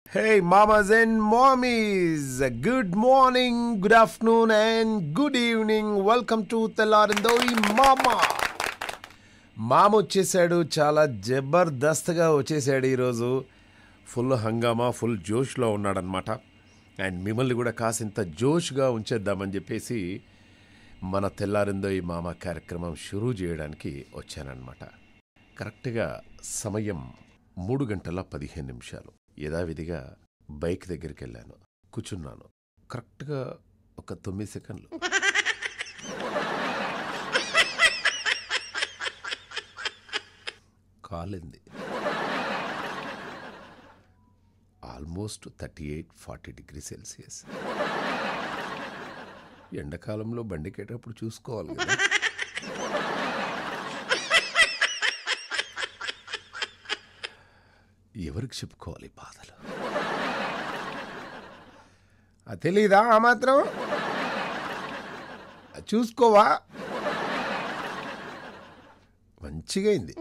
Hey, mamas and mommies. Good morning, good afternoon, and good evening. Welcome to తెల్లారిందోయ్ మామా. మామ వచ్చేసాడు, చాలా జబర్దస్త్గా వచ్చేసాడు ఈరోజు. ఫుల్ హంగామా, ఫుల్ జోష్లో ఉన్నాడనమాట. అండ్ మిమ్మల్ని కూడా కాసింత జోష్గా ఉంచేద్దామని చెప్పేసి మన తెల్లారిందోయ్ మామ కార్యక్రమం షురూ చేయడానికి వచ్చానన్నమాట. కరెక్ట్గా సమయం 3:15. యథావిధిగా బైక్ దగ్గరికి వెళ్ళాను, కూర్చున్నాను. కరెక్ట్గా ఒక 9 సెకండ్లు కాలింది. Almost 38-40 degree Celsius. ఎండాకాలంలో బండికేటప్పుడు చూసుకోవాలి కదా. ఎవరికి చెప్పుకోవాలి బాధలు? తెలీదా ఆ మాత్రం? చూసుకోవా? మంచిగా అయింది.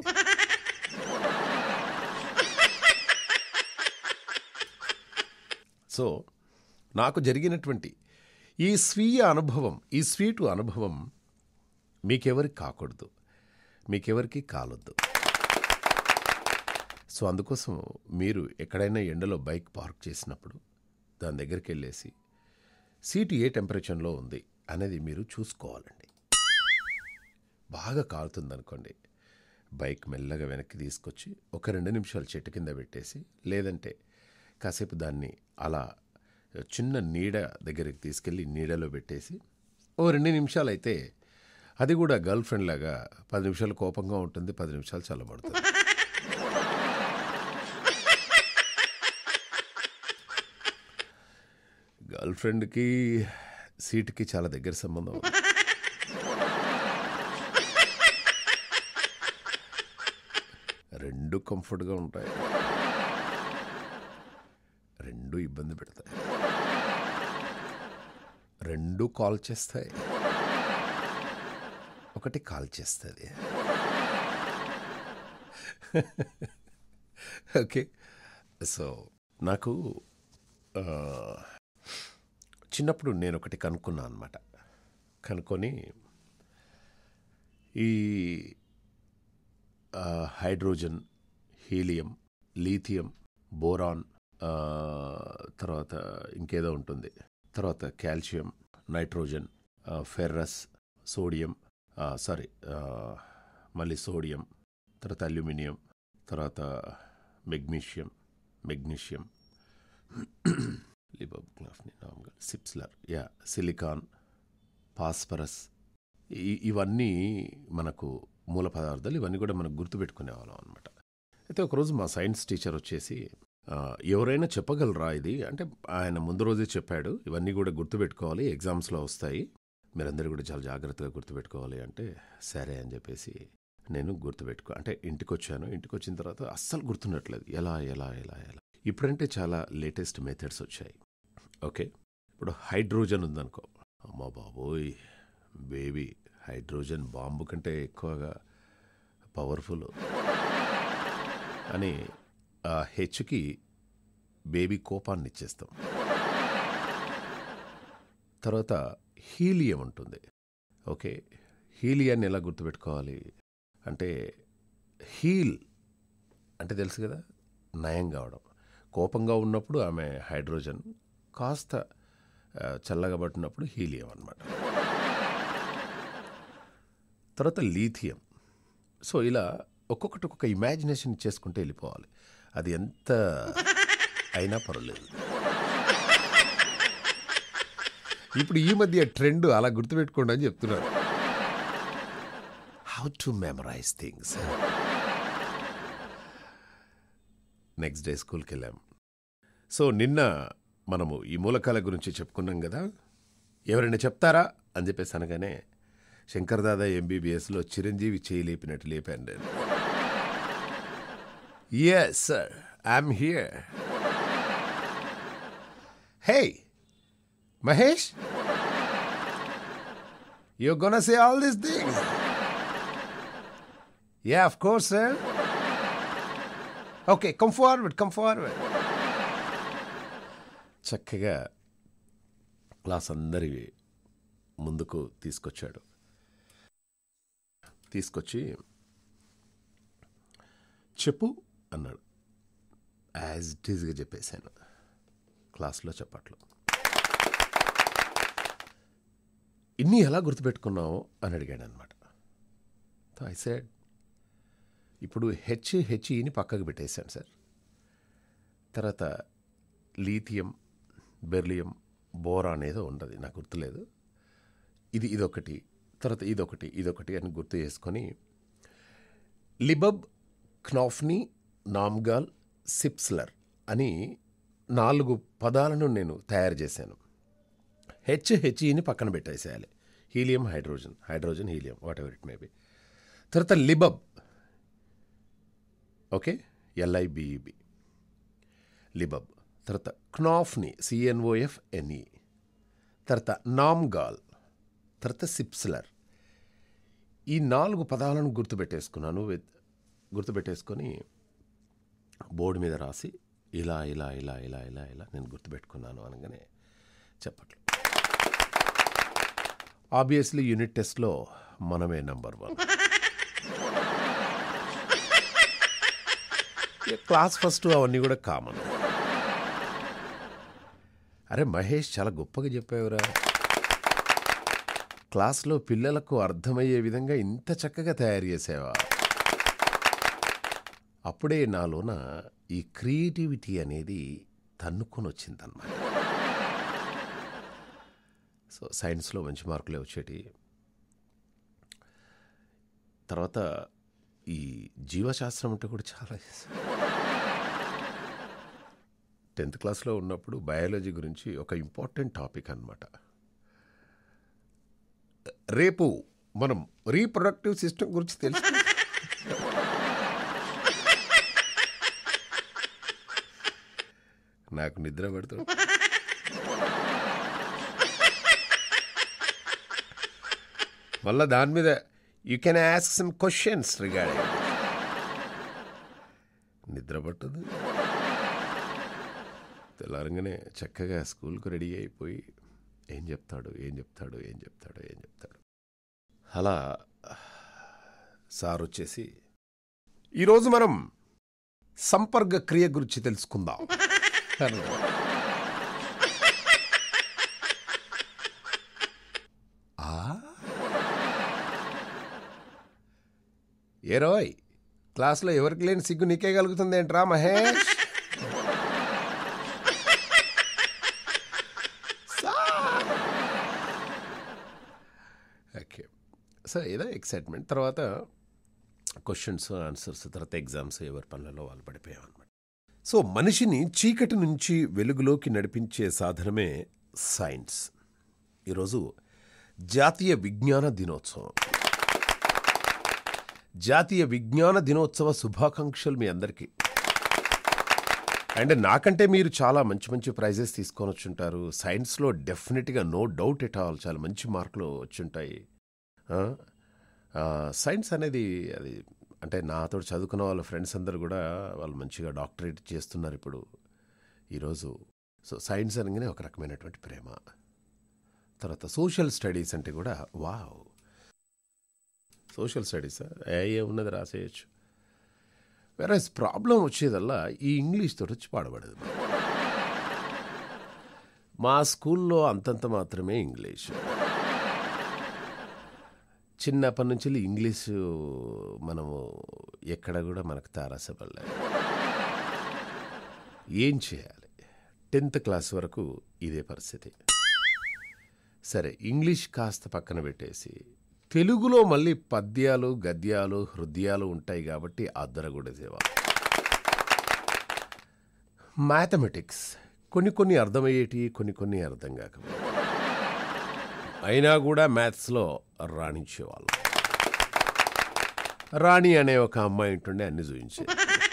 సో నాకు జరిగినటువంటి ఈ స్వీయ అనుభవం, ఈ స్వీటు అనుభవం మీకెవరికి కాకూడదు, మీకెవరికి కాలొద్దు. సో అందుకోసం మీరు ఎక్కడైనా ఎండలో బైక్ పార్క్ చేసినప్పుడు దాని దగ్గరికి వెళ్ళేసి సీటు ఏ టెంపరేచర్లో ఉంది అనేది మీరు చూసుకోవాలండి. బాగా కాలుతుందనుకోండి, బైక్ మెల్లగా వెనక్కి తీసుకొచ్చి ఒక 2 నిమిషాలు చెట్టు కింద పెట్టేసి, లేదంటే కాసేపు దాన్ని అలా చిన్న నీడ దగ్గరికి తీసుకెళ్ళి నీడలో పెట్టేసి ఓ 2 నిమిషాలు అయితే, అది కూడా గర్ల్ ఫ్రెండ్ లాగా 10 నిమిషాలు కోపంగా ఉంటుంది, 10 నిమిషాలు చల్లబడుతుంది. గర్ల్ ఫ్రెండ్కి సీటుకి చాలా దగ్గర సంబంధం. రెండు కంఫర్ట్గా ఉంటాయి, రెండు ఇబ్బంది పెడతాయి, రెండు కాల్ చేస్తాయి, ఒకటి కాల్ చేస్తుంది. ఓకే. సో నాకు చిన్నప్పుడు నేను ఒకటి కనుక్కున్నాను అనమాట. కనుక్కొని ఈ హైడ్రోజన్, హీలియం, లీథియం, బోరాన్, తర్వాత ఇంకేదో ఉంటుంది, తర్వాత కాల్షియం, నైట్రోజన్, ఫెర్రస్, సోడియం, మళ్ళీ సోడియం, తర్వాత అల్యూమినియం, తర్వాత మెగ్నీషియం, సిప్స్లర్, సిలికాన్, ఫాస్ఫరస్, ఇవన్నీ మనకు మూల పదార్థాలు. ఇవన్నీ కూడా మనకు గుర్తుపెట్టుకునేవాళ్ళం అనమాట. అయితే ఒకరోజు మా సైన్స్ టీచర్ వచ్చేసి, ఎవరైనా చెప్పగలరా ఇది అంటే, ఆయన ముందు రోజే చెప్పాడు ఇవన్నీ కూడా గుర్తుపెట్టుకోవాలి, ఎగ్జామ్స్లో వస్తాయి, మీరందరూ కూడా చాలా జాగ్రత్తగా గుర్తుపెట్టుకోవాలి అంటే, సరే అని చెప్పేసి నేను అంటే ఇంటికి వచ్చాను. ఇంటికి వచ్చిన తర్వాత అస్సలు గుర్తున్నట్లేదు, ఎలా. ఇప్పుడంటే చాలా లేటెస్ట్ మెథడ్స్ వచ్చాయి. ఓకే, ఇప్పుడు హైడ్రోజన్ ఉందనుకో, అమ్మా బాబోయ్ బేబీ, హైడ్రోజన్ బాంబు కంటే ఎక్కువగా పవర్ఫుల్ అని ఆ హెచ్కి బేబీ కోపాన్ని ఇచ్చేస్తాం. తర్వాత హీలియం ఉంటుంది. ఓకే, హీలియాన్ని ఎలా గుర్తుపెట్టుకోవాలి అంటే, హీల్ అంటే తెలుసు కదా, నయం కావడం. కోపంగా ఉన్నప్పుడు ఆమె హైడ్రోజన్, కాస్త చల్లగా పట్టినప్పుడు హీలియం అన్నమాట. తర్వాత లీథియం. సో ఇలా ఒక్కొక్కటి ఒక్కొక్క ఇమాజినేషన్ చేసుకుంటే వెళ్ళిపోవాలి, అది ఎంత అయినా పర్వాలేదు. ఇప్పుడు ఈ మధ్య ట్రెండ్ అలా గుర్తుపెట్టుకోండి అని చెప్తున్నారు. How to memorize things. Next day స్కూల్కి వెళ్ళాం. సో నిన్న మనము ఈ మూలకాల గురించి చెప్పుకున్నాం కదా, ఎవరైనా చెప్తారా అని చెప్పేసి అనగానే, శంకర్ దాదా MBBSలో చిరంజీవి చేయలేపినట్టు లేపాను నేను. Yes sir, I'm here. Hey Mahesh, you're gonna say all these things. Yeah, of course, sir. Okay, come forward. చక్కగా క్లాస్ అందరి ముందుకు తీసుకొచ్చి చెప్పు అన్నాడు. యాజ్ ఇట్ ఈజ్గా చెప్పేశాను. క్లాస్లో చెప్పట్లు. ఇన్ని ఎలా గుర్తుపెట్టుకున్నావు అని అడిగాడు అనమాట. ఐ సెడ్, ఇప్పుడు హెచ్ఈని పక్కకు పెట్టేశాను సార్. తర్వాత లీథియం, బెర్లియం, బోరాన్ ఏదో ఉండదు, నాకు గుర్తులేదు. ఇదొకటి, తర్వాత ఇదొకటి అని గుర్తు చేసుకొని లిబబ్, క్నాఫ్నీ, నామ్గాల్, సిప్స్లర్ అని 4 పదాలను నేను తయారు చేశాను. హెచ్ఈని పక్కన పెట్టేసేయాలి. Helium, hydrogen, helium, whatever it may be. తర్వాత లిబబ్, ఓకే, LIBEB, లిబబ్. తర్వాత క్నాఫ్నీ, CNOFNE. తర్వాత నామ్గాల్, తర్వాత సిప్స్లర్. ఈ 4 పదాలను గుర్తుపెట్టేసుకొని బోర్డు మీద రాసి ఇలా నేను గుర్తుపెట్టుకున్నాను అనగానే చెప్పట్లు. ఆబ్వియస్లీ యూనిట్ టెస్ట్లో మనమే నంబర్ 1. క్లాస్ ఫస్ట్ అవన్నీ కూడా కామన్. అరే మహేష్, చాలా గొప్పగా చెప్పావురా. క్లాస్లో పిల్లలకు అర్థమయ్యే విధంగా ఇంత చక్కగా తయారు చేసావా. అప్పుడే నాలోన ఈ క్రియేటివిటీ అనేది తన్నుకొని వచ్చిందన్నమాట. సో సైన్స్లో మంచి మార్కులే వచ్చేటి. తర్వాత ఈ జీవశాస్త్రం అంటే కూడా చాలా 10th క్లాస్లో ఉన్నప్పుడు బయాలజీ గురించి ఒక ఇంపార్టెంట్ టాపిక్ అన్నమాట. రేపు మనం రీప్రొడక్టివ్ సిస్టమ్ గురించి తెలుసు. నాకు నిద్ర పడుతుంది. మళ్ళా దాని మీద you can ask some questions regarding. నిద్ర పట్టదు. తెల్లారంగానే చక్కగా స్కూల్కు రెడీ అయిపోయి ఏం చెప్తాడు. అలా సార్ వచ్చేసి, ఈరోజు మనం సంపర్క క్రియ గురించి తెలుసుకుందాం. ఏరోయ్, క్లాస్లో ఎవరికి లేని సిగ్గు నీకే కలుగుతుంది ఏంట్రా మహేష్? ఓకే, సో ఏదో ఎక్సైట్మెంట్. తర్వాత క్వశ్చన్స్, ఆన్సర్స్, తర్వాత ఎగ్జామ్స్, ఎవరి పనులలో వాళ్ళు పడిపోయాం అనమాట. సో మనిషిని చీకటి నుంచి వెలుగులోకి నడిపించే సాధనమే సైన్స్. ఈరోజు జాతీయ విజ్ఞాన దినోత్సవం. జాతీయ విజ్ఞాన దినోత్సవ శుభాకాంక్షలు మీ అందరికీ. అండ్ నాకంటే మీరు చాలా మంచి ప్రైజెస్ తీసుకొని వచ్చుంటారు. సైన్స్లో డెఫినెట్గా నో డౌట్ ఎట్ ఆల్ చాలా మంచి మార్కులు వచ్చుంటాయి. సైన్స్ అనేది అది అంటే నాతో చదువుకున్న వాళ్ళ ఫ్రెండ్స్ అందరు కూడా వాళ్ళు మంచిగా డాక్టరేట్ చేస్తున్నారు ఇప్పుడు ఈరోజు. సో సైన్స్ అనగానే ఒక రకమైనటువంటి ప్రేమ. తర్వాత సోషల్ స్టడీస్ అంటే కూడా వావ్, సోషల్ స్టడీస్ ఏ ఉన్నది రాసేయచ్చు. వేరే ప్రాబ్లం వచ్చేదల్లా ఈ ఇంగ్లీష్ తోటి వచ్చి పాడబడదు. మా స్కూల్లో అంతంత మాత్రమే ఇంగ్లీష్. చిన్నప్పటి నుంచి ఇంగ్లీషు మనము ఎక్కడ కూడా మనకు తారసపడలేదు. ఏం చేయాలి? 10th క్లాస్ వరకు ఇదే పరిస్థితి. సరే, ఇంగ్లీష్ కాస్త పక్కన పెట్టేసి తెలుగులో మళ్ళీ పద్యాలు, గద్యాలు, హృదయాలు ఉంటాయి కాబట్టి అద్దరగూడేసేవా. మ్యాథమెటిక్స్ కొన్ని అర్థమయ్యేటి, కొన్ని అర్థం కాకపోతే అయినా కూడా మ్యాథ్స్లో రాణించేవాళ్ళు. రాణి అనే ఒక అమ్మాయి ఉంటుండే, అన్ని చూపించేది.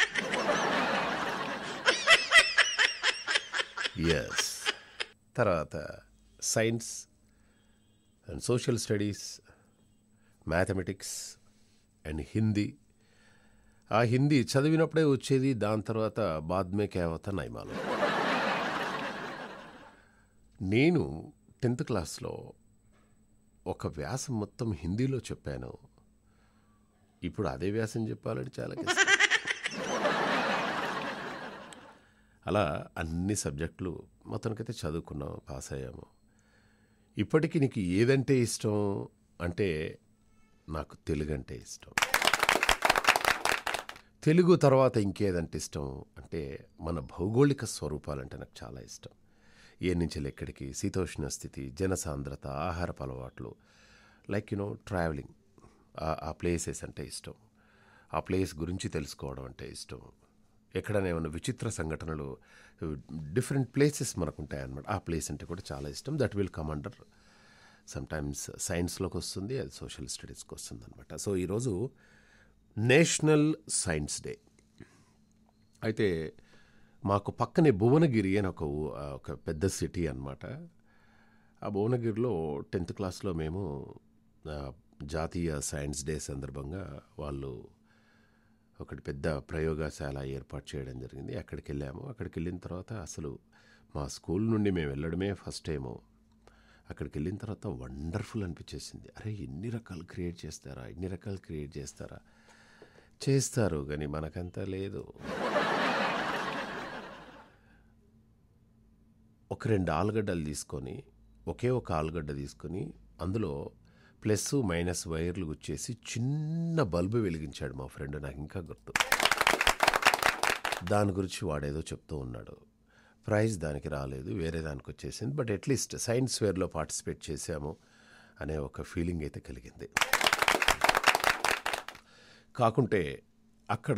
ఎస్. తర్వాత science and social studies, mathematics and Hindi. ఆ హిందీ చదివినప్పుడే వచ్చేది. దాని తర్వాత బాద్మే కేవత నైమాలు. నేను 10th క్లాస్లో ఒక వ్యాసం మొత్తం హిందీలో చెప్పాను. ఇప్పుడు అదే వ్యాసం చెప్పాలంటే చాలా కష్టం. అలా అన్ని సబ్జెక్టులు మొత్తానికైతే చదువుకున్నాం, పాస్ అయ్యాము. ఇప్పటికీ నీకు ఏదంటే ఇష్టం అంటే నాకు తెలుగు అంటే ఇష్టం. తెలుగు తర్వాత ఇంకేదంటే ఇష్టం అంటే మన భౌగోళిక స్వరూపాలంటే నాకు చాలా ఇష్టం. ఏ నుంచి ఎక్కడికి, శీతోష్ణ స్థితి, జనసాంద్రత, ఆహారపు అలవాట్లు, లైక్ ట్రావెలింగ్, ఆ ప్లేసెస్ అంటే ఇష్టం. ఆ ప్లేస్ గురించి తెలుసుకోవడం అంటే ఇష్టం. ఎక్కడైనా ఏమైనా విచిత్ర సంఘటనలు, డిఫరెంట్ ప్లేసెస్ మనకు ఉంటాయన్నమాట. ఆ ప్లేస్ అంటే కూడా చాలా ఇష్టం. That will come under sometimes సైన్స్లోకి వస్తుంది, అది సోషల్ స్టడీస్కి వస్తుంది అనమాట. సో ఈరోజు నేషనల్ సైన్స్ డే. అయితే మాకు పక్కనే భువనగిరి అని ఒక పెద్ద సిటీ అన్నమాట. ఆ భువనగిరిలో 10th క్లాస్లో మేము జాతీయ సైన్స్ డే సందర్భంగా వాళ్ళు ఒకటి పెద్ద ప్రయోగశాల ఏర్పాటు చేయడం జరిగింది. అక్కడికి వెళ్ళాము. అక్కడికి వెళ్ళిన తర్వాత అసలు మా స్కూల్ నుండి మేము వెళ్ళడమే ఫస్ట్ టైము. అక్కడికి వెళ్ళిన తర్వాత వండర్ఫుల్ అనిపించేసింది. అరే ఇన్ని రకాలు క్రియేట్ చేస్తారా, చేస్తారు కానీ మనకంతా లేదు. ఒక 2 ఆలుగడ్డలు తీసుకొని, ఒక ఆలుగడ్డ తీసుకొని అందులో ప్లస్ మైనస్ వైర్లు గుచ్చేసి చిన్న బల్బు వెలిగించాడు మా ఫ్రెండ్, నాకు ఇంకా గుర్తు. దాని గురించి వాడేదో చెప్తూ ఉన్నాడు. ప్రైజ్ దానికి రాలేదు, వేరే దానికి వచ్చేసింది. బట్ అట్లీస్ట్ సైన్స్ ఫేర్లో పార్టిసిపేట్ చేశాము అనే ఒక ఫీలింగ్ అయితే కలిగింది. కాకుంటే అక్కడ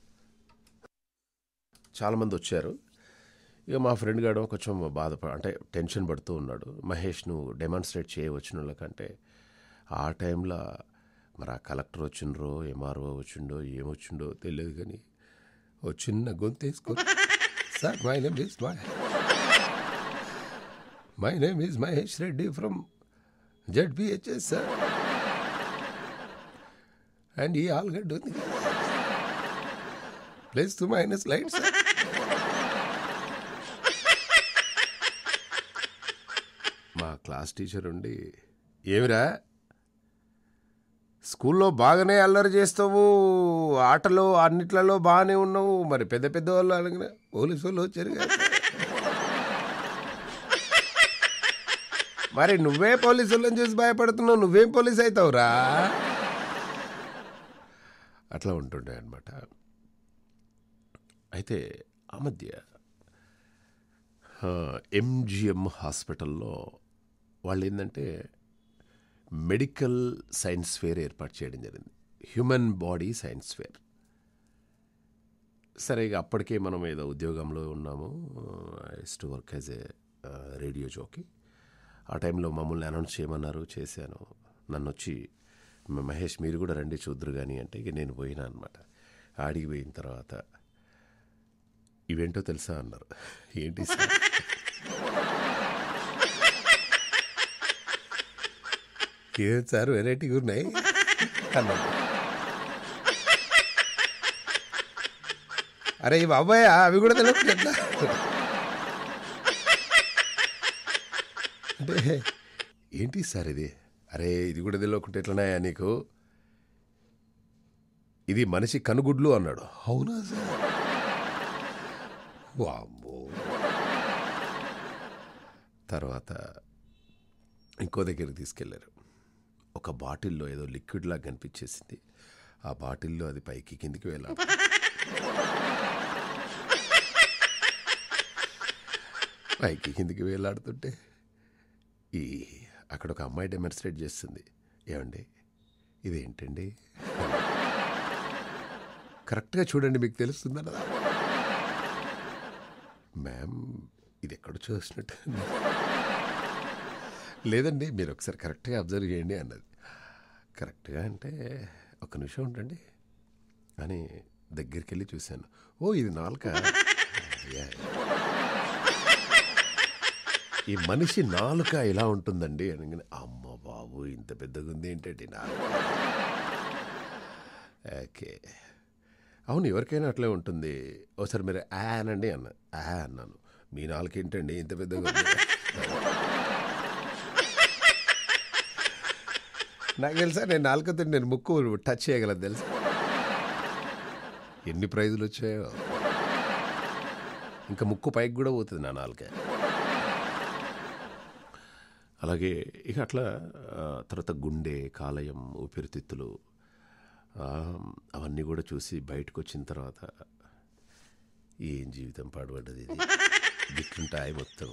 చాలామంది వచ్చారు. ఇక మా ఫ్రెండ్ గాడు కొంచెం అంటే టెన్షన్ పడుతూ ఉన్నాడు. మహేష్, నువ్వు డెమాన్స్ట్రేట్ చేయవచ్చిన వాళ్ళకంటే ఆ టైంలో మరి ఆ కలెక్టర్ వచ్చిండ్రో, ఎంఆర్ఓ వచ్చిండో, ఏమొచ్చిండో తెలియదు కానీ ఓ చిన్న గొంతు వేసుకొని, sir my name is Mahesh Reddy from ZPHS sir, and ఈ ఆల్గడ్డ ఉంది plus two minus light sir. మా క్లాస్ టీచర్ ఉండి, ఏమిరా స్కూల్లో బాగానే అల్లరి చేస్తావు, ఆటలో అన్నిట్లలో బాగానే ఉన్నావు, మరి పెద్ద వాళ్ళు అలాగే పోలీసు వాళ్ళు వచ్చారు కదా, మరి నువ్వే పోలీసు వాళ్ళని చూసి భయపడుతున్నావు, నువ్వేం పోలీస్ అవుతావురా, అట్లా ఉంటుండే అనమాట. అయితే ఆ మధ్య MGM హాస్పిటల్లో వాళ్ళు ఏంటంటే మెడికల్ సైన్స్ ఫేర్ ఏర్పాటు చేయడం జరిగింది. Human body science fair. సరే ఇక అప్పటికే మనం ఏదో ఉద్యోగంలో ఉన్నాము. To work as a radio jockey. ఆ టైంలో మమ్మల్ని అనౌన్స్ చేయమన్నారు, చేశాను. నన్ను వచ్చి మహేష్ మీరు కూడా రండి చూద్దరు కానీ అంటే ఇక నేను పోయినా అనమాట. ఆడికి పోయిన తర్వాత ఇవేంటో తెలుసా అన్నారు. ఏంటి సార్? ఏం సార్ వెరైటీగా ఉన్నాయి అన్నారు. అరే బాబాయ్ అవి కూడా తెలియదు అంటే ఏంటి సార్ ఇది? అరే ఇది కూడా తెలియకుంటే ఎట్లనాయా నీకు, ఇది మనిషి కనుగుడ్లు అన్నాడు. అవునా సార్? వామ్మో. తర్వాత ఇంకో దగ్గరికి తీసుకెళ్లారు. ఒక బాటిల్లో ఏదో లిక్విడ్ లాగా కనిపించేసింది. ఆ బాటిల్లో అది పైకి కిందికి వెళ్ళాలి. పైకి కిందికి వేలాడుతుంటే అక్కడ ఒక అమ్మాయి డెమాన్స్ట్రేట్ చేస్తుంది. ఏమండి ఇదేంటండి, కరెక్ట్గా చూడండి మీకు తెలుస్తుందన్న. మ్యామ్ ఇది ఎక్కడో చూసినట్టు. లేదండి మీరు ఒకసారి కరెక్ట్గా అబ్జర్వ్ చేయండి అన్నది. కరెక్ట్గా అంటే ఒక నిమిషం ఉండండి అని దగ్గరికి వెళ్ళి చూశాను. ఓ ఇది నాలుక. ఈ మనిషి నాలుక ఇలా ఉంటుందండి అని. అమ్మ బాబు ఇంత పెద్దగా ఉంది ఏంటంటే నాలుక. ఓకే అవును ఎవరికైనా అట్లే ఉంటుంది. ఒకసారి మీరు అనండి అన్నాను. మీ నాలుకేంటండి ఇంత పెద్దగా ఉంది? నాకు తెలుసా, నేను నాలుకతో నేను ముక్కు టచ్ చేయగలను తెలుసా. ఎన్ని ప్రైజులు వచ్చాయో. ఇంకా ముక్కు పైకి కూడా పోతుంది నా నాలుకే. అలాగే ఇక అట్లా తర్వాత గుండె, కాలేయం, ఊపిరితిత్తులు అవన్నీ కూడా చూసి బయటకు వచ్చిన తర్వాత ఏం జీవితం పాడుపడ్డది ఇది, గిట్లుంటాయి మొత్తం.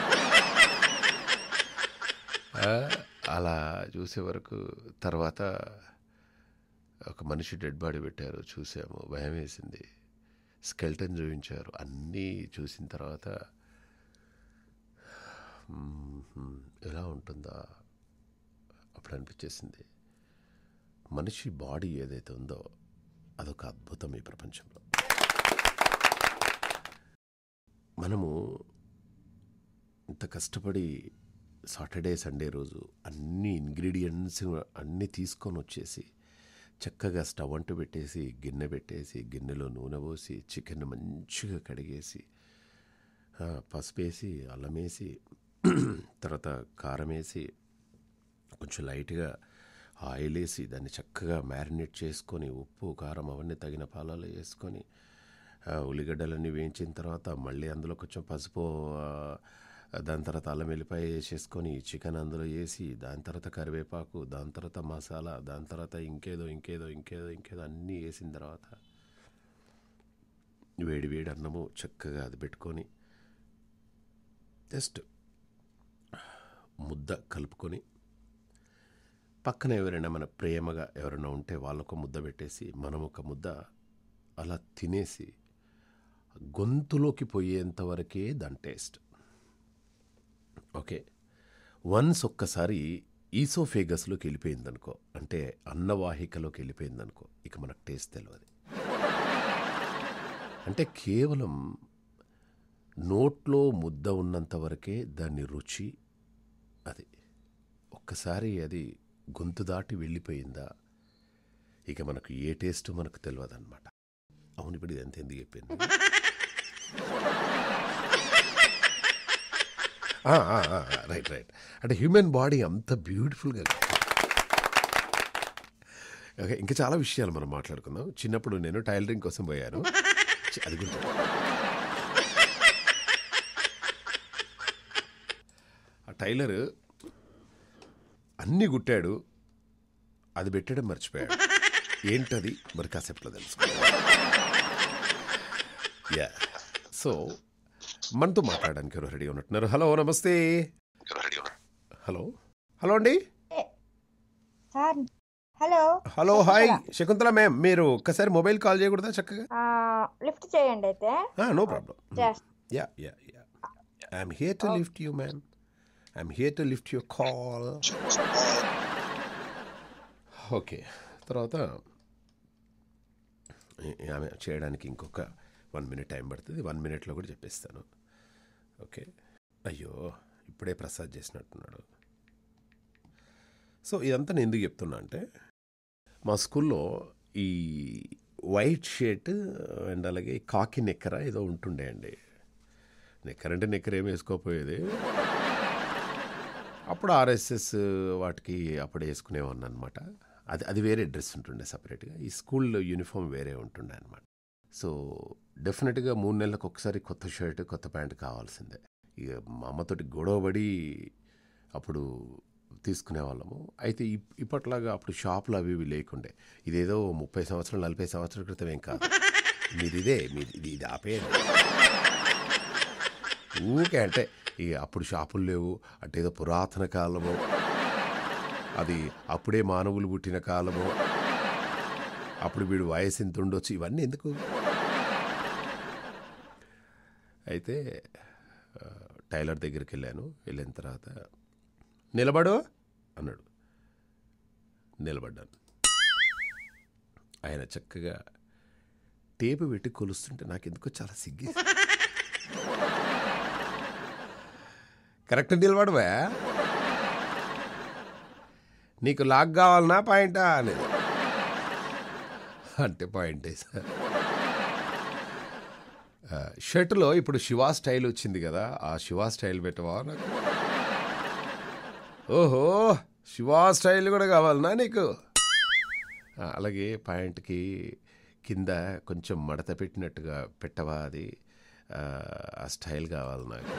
అలా చూసే వరకు తర్వాత ఒక మనిషి డెడ్ బాడీ పెట్టారు, చూసాము, భయం వేసింది. స్కెల్టన్ చూపించారు, అన్నీ చూసిన తర్వాత ఎలా ఉంటుందా అప్పుడు అనిపించేసింది. మనిషి బాడీ ఏదైతే ఉందో అదొక అద్భుతం ఈ ప్రపంచంలో. మనము ఇంత కష్టపడి సాటర్డే సండే రోజు అన్ని ఇంగ్రీడియంట్స్ అన్నీ తీసుకొని వచ్చేసి చక్కగా స్టవ్ అంటు పెట్టేసి గిన్నె పెట్టేసి గిన్నెలో నూనె పోసి చికెన్ మంచిగా కడిగేసి పసుపు వేసి అల్లం వేసి తర్వాత కారం వేసి కొంచెం లైట్గా ఆయిల్ వేసి దాన్ని చక్కగా మ్యారినేట్ చేసుకొని ఉప్పు కారం అవన్నీ తగిన పాలలో వేసుకొని ఉల్లిగడ్డలన్నీ వేయించిన తర్వాత మళ్ళీ అందులో కొంచెం పసుపు, దాని తర్వాత అల్లం వెల్లిపాయ వేసేసుకొని చికెన్ అందులో వేసి దాని తర్వాత కరివేపాకు, దాని తర్వాత మసాలా, దాని తర్వాత ఇంకేదో అన్నీ వేసిన తర్వాత వేడి వేడి అన్నము చక్కగా అది పెట్టుకొని జస్ట్ ముద్ద కలుపుకొని పక్కన ఎవరైనా మన ప్రేమగా ఎవరైనా ఉంటే వాళ్ళొక ముద్ద పెట్టేసి మనం ఒక ముద్ద అలా తినేసి గొంతులోకి పోయేంత వరకే దాని టేస్ట్. ఓకే, వన్స్ ఒక్కసారి ఈసోఫేగస్లోకి వెళ్ళిపోయిందనుకో, అంటే అన్నవాహికలోకి వెళ్ళిపోయిందనుకో, ఇక మనకు టేస్ట్ తెలియదు. అంటే కేవలం నోట్లో ముద్ద ఉన్నంత వరకే దాన్ని రుచి. అది ఒక్కసారి అది గొంతు దాటి వెళ్ళిపోయిందా ఇక మనకు ఏ టేస్ట్ మనకు తెలియదు అనమాట. అవును, ఇప్పుడు ఇది ఎంత ఎందుకు చెప్పింది. రైట్ రైట్ అంటే హ్యూమన్ బాడీ అంత బ్యూటిఫుల్గా. ఓకే, ఇంకా చాలా విషయాలు మనం మాట్లాడుకుందాం. చిన్నప్పుడు నేను టైలరింగ్ కోసం పోయాను, అది గురించి. ఆ టైలర్ అన్నీ కుట్టాడు, అది పెట్టడం మర్చిపోయాడు. ఏంటది మరి కాసేపట్లో తెలుసుకో. యా, సో మనతో మాట్లాడడానికి ఎవరు రెడీ ఉన్నట్టున్నారు? హలో, నమస్తే. హలో హలో అండి. Hello hello, hi Shakuntala ma'am. మీరు ఒక్కసారి మొబైల్ కాల్ చేయకూడదా? చక్కగా లిఫ్ట్ చేయండి అయితే. No problem. Yeah yeah yeah, I'm here to lift you ma'am. I'm here to lift your call. Okay, తర్వాత ఆమె చేయడానికి ఇంకొక 1 minute టైం పడుతుంది. 1 minute కూడా చెప్పేస్తాను. ఓకే, అయ్యో ఇప్పుడే ప్రసాద్ చేసినట్టున్నాడు. సో ఇదంతా నేను ఎందుకు చెప్తున్నా అంటే, మా స్కూల్లో ఈ వైట్ షర్ట్ అండ్ అలాగే కాకి నెక్కర ఏదో ఉంటుండే అండి. నెక్కర్ అంటే నెక్కర్ ఏమి వేసుకోపోయేది. అప్పుడు ఆర్ఎస్ఎస్ వాటికి అప్పుడు వేసుకునేవాడిని అనమాట. అది వేరే డ్రెస్ ఉంటుండే సపరేట్గా. ఈ స్కూల్ యూనిఫామ్ వేరే ఉంటుండే అనమాట. సో డెఫినెట్గా 3 నెలలకు ఒకసారి కొత్త షర్ట్ కొత్త ప్యాంట్ కావాల్సిందే. ఇక మా అమ్మతోటి గొడవబడి అప్పుడు తీసుకునేవాళ్ళము. అయితే ఇప్పట్లాగా అప్పుడు షాపులు అవి ఇవి లేకుండే. ఇదేదో 30 సంవత్సరాలు 40 సంవత్సరాల క్రితం ఏం కాదు. ఇది ఆపేయండి ఊకే. అంటే ఇక అప్పుడు షాపులు లేవు, అట్టేదో పురాతన కాలము, అది అప్పుడే మానవులు పుట్టిన కాలము, అప్పుడు వీడు వయసు ఎంత ఉండొచ్చు, ఇవన్నీ ఎందుకు. అయితే టైలర్ దగ్గరికి వెళ్ళిన తర్వాత నిలబడు అన్నాడు. నిలబడ్డాను. ఆయన చక్కగా టేపు పెట్టి కొలుస్తుంటే నాకు ఎందుకో చాలా సిగ్గి. కరెక్ట్ నిలబడవా, నీకు లాగ్ కావాలన్నా పాయింటా అనేది. అంటే పాయింటే సార్. షర్టులో ఇప్పుడు శివా స్టైల్ వచ్చింది కదా, ఆ శివా స్టైల్ పెట్టవా నాకు? ఓహో, శివా స్టైల్ కూడా కావాలనా నీకు? అలాగే ప్యాంట్కి కింద కొంచెం మడత పెట్టినట్టుగా పెట్టవా, అది ఆ స్టైల్ కావాలి నాకు.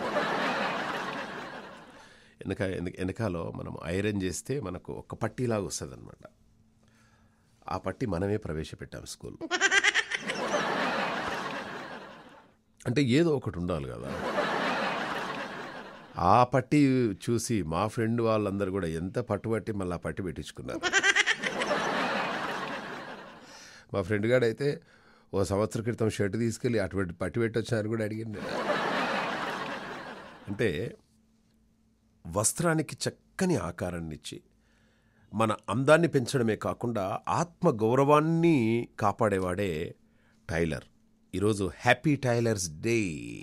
వెనకాలో మనం ఐరన్ చేస్తే మనకు ఒక పట్టీలాగా వస్తుంది అనమాట. ఆ పట్టీ మనమే ప్రవేశపెట్టాం స్కూల్. అంటే ఏదో ఒకటి ఉండాలి కదా. ఆ పట్టీ చూసి మా ఫ్రెండ్ వాళ్ళందరూ కూడా ఎంత పట్టుబట్టి మళ్ళీ ఆ పట్టి పెట్టించుకున్నారు. మా ఫ్రెండ్ గారు అయితే ఓ సంవత్సరం క్రితం షర్ట్ తీసుకెళ్ళి అటువంటి పట్టి పెట్టొచ్చారని కూడా అడిగింది. అంటే వస్త్రానికి చక్కని ఆకారాన్ని ఇచ్చి మన అందాన్ని పెంచడమే కాకుండా ఆత్మ గౌరవాన్ని కాపాడేవాడే టైలర్. ఈరోజు హ్యాపీ టైలర్స్ డే.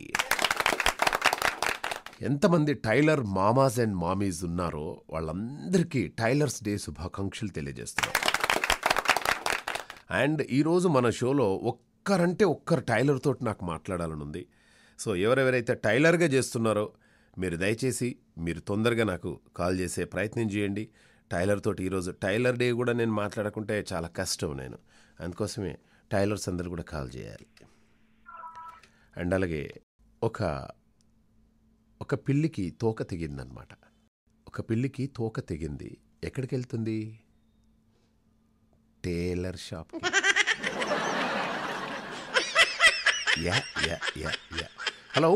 ఎంతమంది టైలర్ మామాస్ అండ్ మామీస్ ఉన్నారో వాళ్ళందరికీ టైలర్స్ డే శుభాకాంక్షలు తెలియజేస్తున్నారు. అండ్ ఈరోజు మన షోలో ఒక్కరు టైలర్ తోటి నాకు మాట్లాడాలని ఉంది. సో ఎవరెవరైతే టైలర్గా చేస్తున్నారో మీరు దయచేసి మీరు తొందరగా నాకు కాల్ చేసే ప్రయత్నం చేయండి. టైలర్ తోటి ఈరోజు టైలర్ డే కూడా నేను మాట్లాడకుంటే చాలా కష్టం నేను. అందుకోసమే టైలర్స్ అందరూ కూడా కాల్ చేయాలి. అండ్ అలాగే ఒక పిల్లికి తోక తెగిందనమాట. ఒక పిల్లికి తోక తెగింది. ఎక్కడికి వెళ్తుంది? Tailor shop. హలో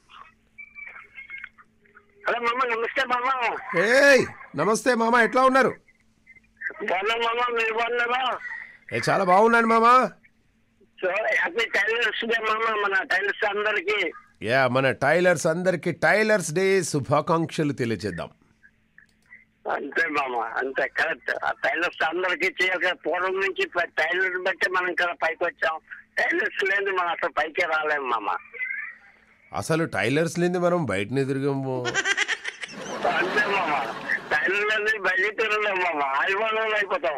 హలో మామ, నమస్తే మామ. ఏయ్ నమస్తే మామ, ఎట్లా ఉన్నారు? మామ మీరు బాగున్నారా? చాలా బాగున్నాను మామ. సో హ్యాపీ టైలర్స్ డే మామ, మన టైలర్స్ అందరికి. మన టైలర్స్ అందరికి టైలర్స్ డే శుభాకాంక్షలు తెలియజేద్దాం. అంతే మామ, అంతే కరెక్ట్. ఆ టైలర్స్ అందరికి చేయాలి. పూర్వం నుంచి టైలర్ బట్టి మనం ఇక్కడ పైకి వచ్చాం. టైలర్స్ లేదు మనం అసలు పైకే రాలేము మామ. అసలు టైలర్స్ లేని మనం బయటనే తిరిగాము. అంతే మామ, టైలర్ లేదు బయట తిరగలేము మామ, ఆయువాళ్ళు అయిపోతాం.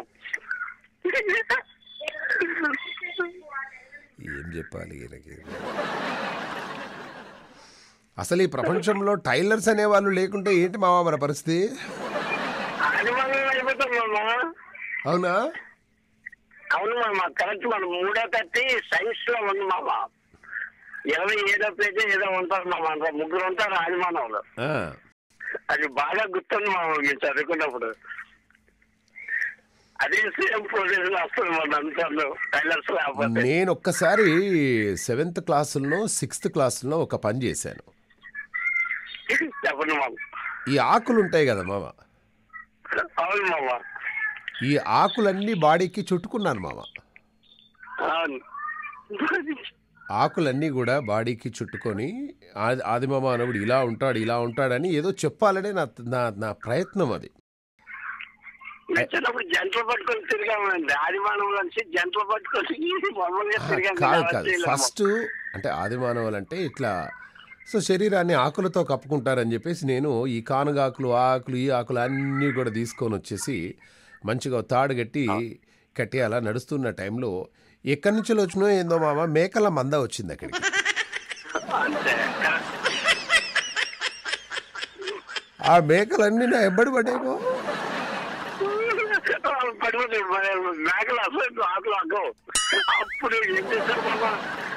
ఏం చెప్పాలి ఈయనకి? అసలు ఈ ప్రపంచంలో టైలర్స్ అనే వాళ్ళు లేకుంటే ఏంటి మామ మన పరిస్థితి? ఆయువాళ్ళు అయిపోతాం మామ. అవునా? అవును మామ, కరెక్ట్. మనం 3:30 సైన్స్ లో ఉంది మామ. 27వ పేజీ ఏదో ఉంటారు మామ, అంత 3 ఉంటారు ఆదిమానవులు. అది బాగా గుర్తుంది మామ మీరు చదువుకున్నప్పుడు. అదే సేమ్ ప్రొసీజర్ వస్తుంది మన అంతా టైలర్స్ లేకపోతే. నేను ఒక్కసారి 7th క్లాసుల్లో 6th క్లాసుల్లో ఒక పని చేశాను. చెప్పండి మామ. ఈ ఆకులు ఉంటాయి కదా మామ, అవును మామ. ఈ ఆకులన్నీ బాడీకి చుట్టుకున్నాను మామ. అవును, ఆకులన్నీ కూడా బాడీకి చుట్టుకొని ఆదిమామ అన్నప్పుడు ఇలా ఉంటాడని ఏదో చెప్పాలనే నా ప్రయత్నం అది. చిన్నప్పుడు జంటలు పట్టుకొని తిరిగామండి. ఆదిమానవులు నుంచి జంటలు పట్టుకొని మామూలుగా కాదు. ఫస్ట్ అంటే ఆదిమానవులు అంటే ఇట్లా సో శరీరాన్ని ఆకులతో కప్పుకుంటారని చెప్పేసి నేను ఈ కానుగాకులు ఈ ఆకులు అన్నీ కూడా తీసుకొని వచ్చేసి మంచిగా తాడు కట్టి అలా నడుస్తున్న టైంలో ఎక్కడి నుంచి వచ్చినో ఏందో మామ, మేకల మంద వచ్చింది అక్కడికి. ఆ మేకలన్నీ నా ఎబ్బడి పడేమో. మేకలు అసలు ఆకులు అగ్గవు. అప్పుడు ఏం చేశారు బాబా?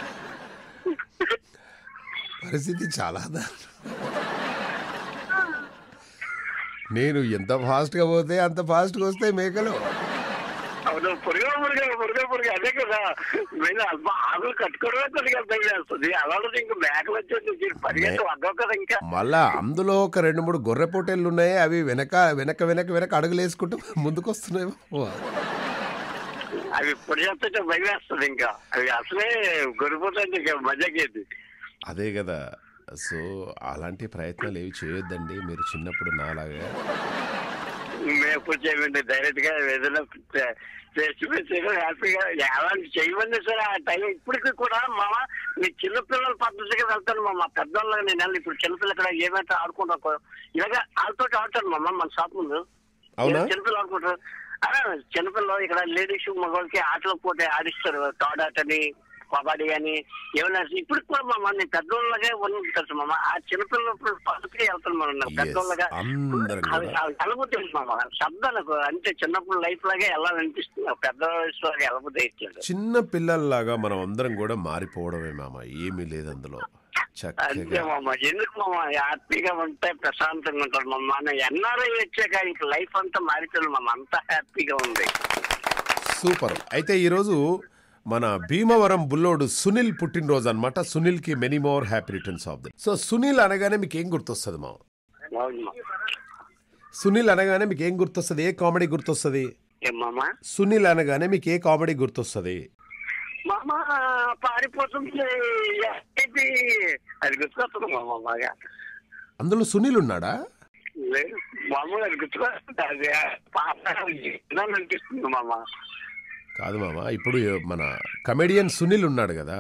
పరిస్థితి చాలా నేను ఎంత ఫాస్ట్గా పోతే అంత ఫాస్ట్గా వస్తాయి మేకలు. అవును, పురుగు అదే కదా. మేము ఆకులు కట్టుకోవడమే కొద్దిగా అర్థం చేస్తుంది. అలాంటి ఇంకా మేకలు వచ్చేసి పరిగెత్తి అగ్గవు కదా. ఇంకా మళ్ళా అందులో ఒక 2-3 గొర్రె పొట్టేళ్ళు ఉన్నాయి. అవి వెనక అడుగులు వేసుకుంటూ ముందుకు వస్తున్నాయి. అవి ఇప్పుడు చేస్తే భయం వేస్తుంది. ఇంకా అవి అసలే గొర్రెపోతుంది, ఇంకా మజాకేది. అదే కదా. సో అలాంటి ప్రయత్నాలు ఏవి చేయొద్దండి మీరు చిన్నప్పుడు నాలాగా. మేము ఎప్పుడు చేయమండి, డైరెక్ట్ గా ఏదైనా ఫేస్ టు ఫేస్ హ్యాపీగా అలాంటి చేయమని సార్. ఆ టైం ఇప్పటికీ కూడా మామ మీ చిన్నపిల్లల పద్ధతిగా వెళ్తాను మామ. పెద్దవాళ్ళగా నేను ఇప్పుడు చిన్నపిల్లలు ఇక్కడ ఏమైతే ఆడుకుంటా ఇలాగా వాళ్ళతో ఆడతాను మామ. మన షాప్ ముందు చిన్నపిల్లలు ఆడుకుంటారు. చిన్నపిల్లలు ఇక్కడ లేడీస్ మగవాళ్ళకి ఆటలు పోతే ఆడిస్తారు. తాడాటని కబడ్డీ అని ఏమైనా ఇప్పుడు కూడా మామ నేను పెద్దోళ్ళగా ఉంటుంది మామ. ఆ చిన్నపిల్లలు పసుపుకి వెళ్తాను మనం పెద్దోళ్ళగా వెళ్ళబోతుంది మామ. శబ్దాలకు అంటే చిన్నప్పుడు లైఫ్ లాగే వెళ్ళాలనిపిస్తుంది, పెద్ద వయసులో వెళ్ళబోతే ఇట్లేదు. చిన్న పిల్లల్లాగా మనం అందరం కూడా మారిపోవడమే మామ, ఏమీ లేదు అందులో. అంతే మామ. ఎందుకు మామ, హ్యాపీగా ఉంటే ప్రశాంతంగా ఉంటాడు మామ. ఎన్ఆర్ఐ వచ్చాక ఇంక లైఫ్ అంతా మారిపోయింది మామ, అంతా హ్యాపీగా ఉంది. సూపర్. అయితే ఈరోజు మన భీమవరం బుల్లోడు సునీల్ పుట్టినరోజు అనమాట. సునీల్కి many more happy returns of the. So Sunil అనగానే మీకు ఏం గుర్తొస్తుంది మామ? సునీల్ అనగానే మీకు ఏం గుర్తొస్తుంది? ఏ కామెడీ గుర్తొస్తుంది? సునీల్ అనగానే మీకు ఏ కామెడీ గుర్తొస్తుంది? మామ పారిపోతుంది అది గుర్తుకొస్తుంది మామ బాగా. అందులో సునీల్ ఉన్నాడా? లేదు మామూలు అది గుర్తుకొస్తుంది, అది అనిపిస్తుంది మామ. కాదు మామ, ఇప్పుడు మన కమెడియన్ సునీల్ ఉన్నాడు కదా,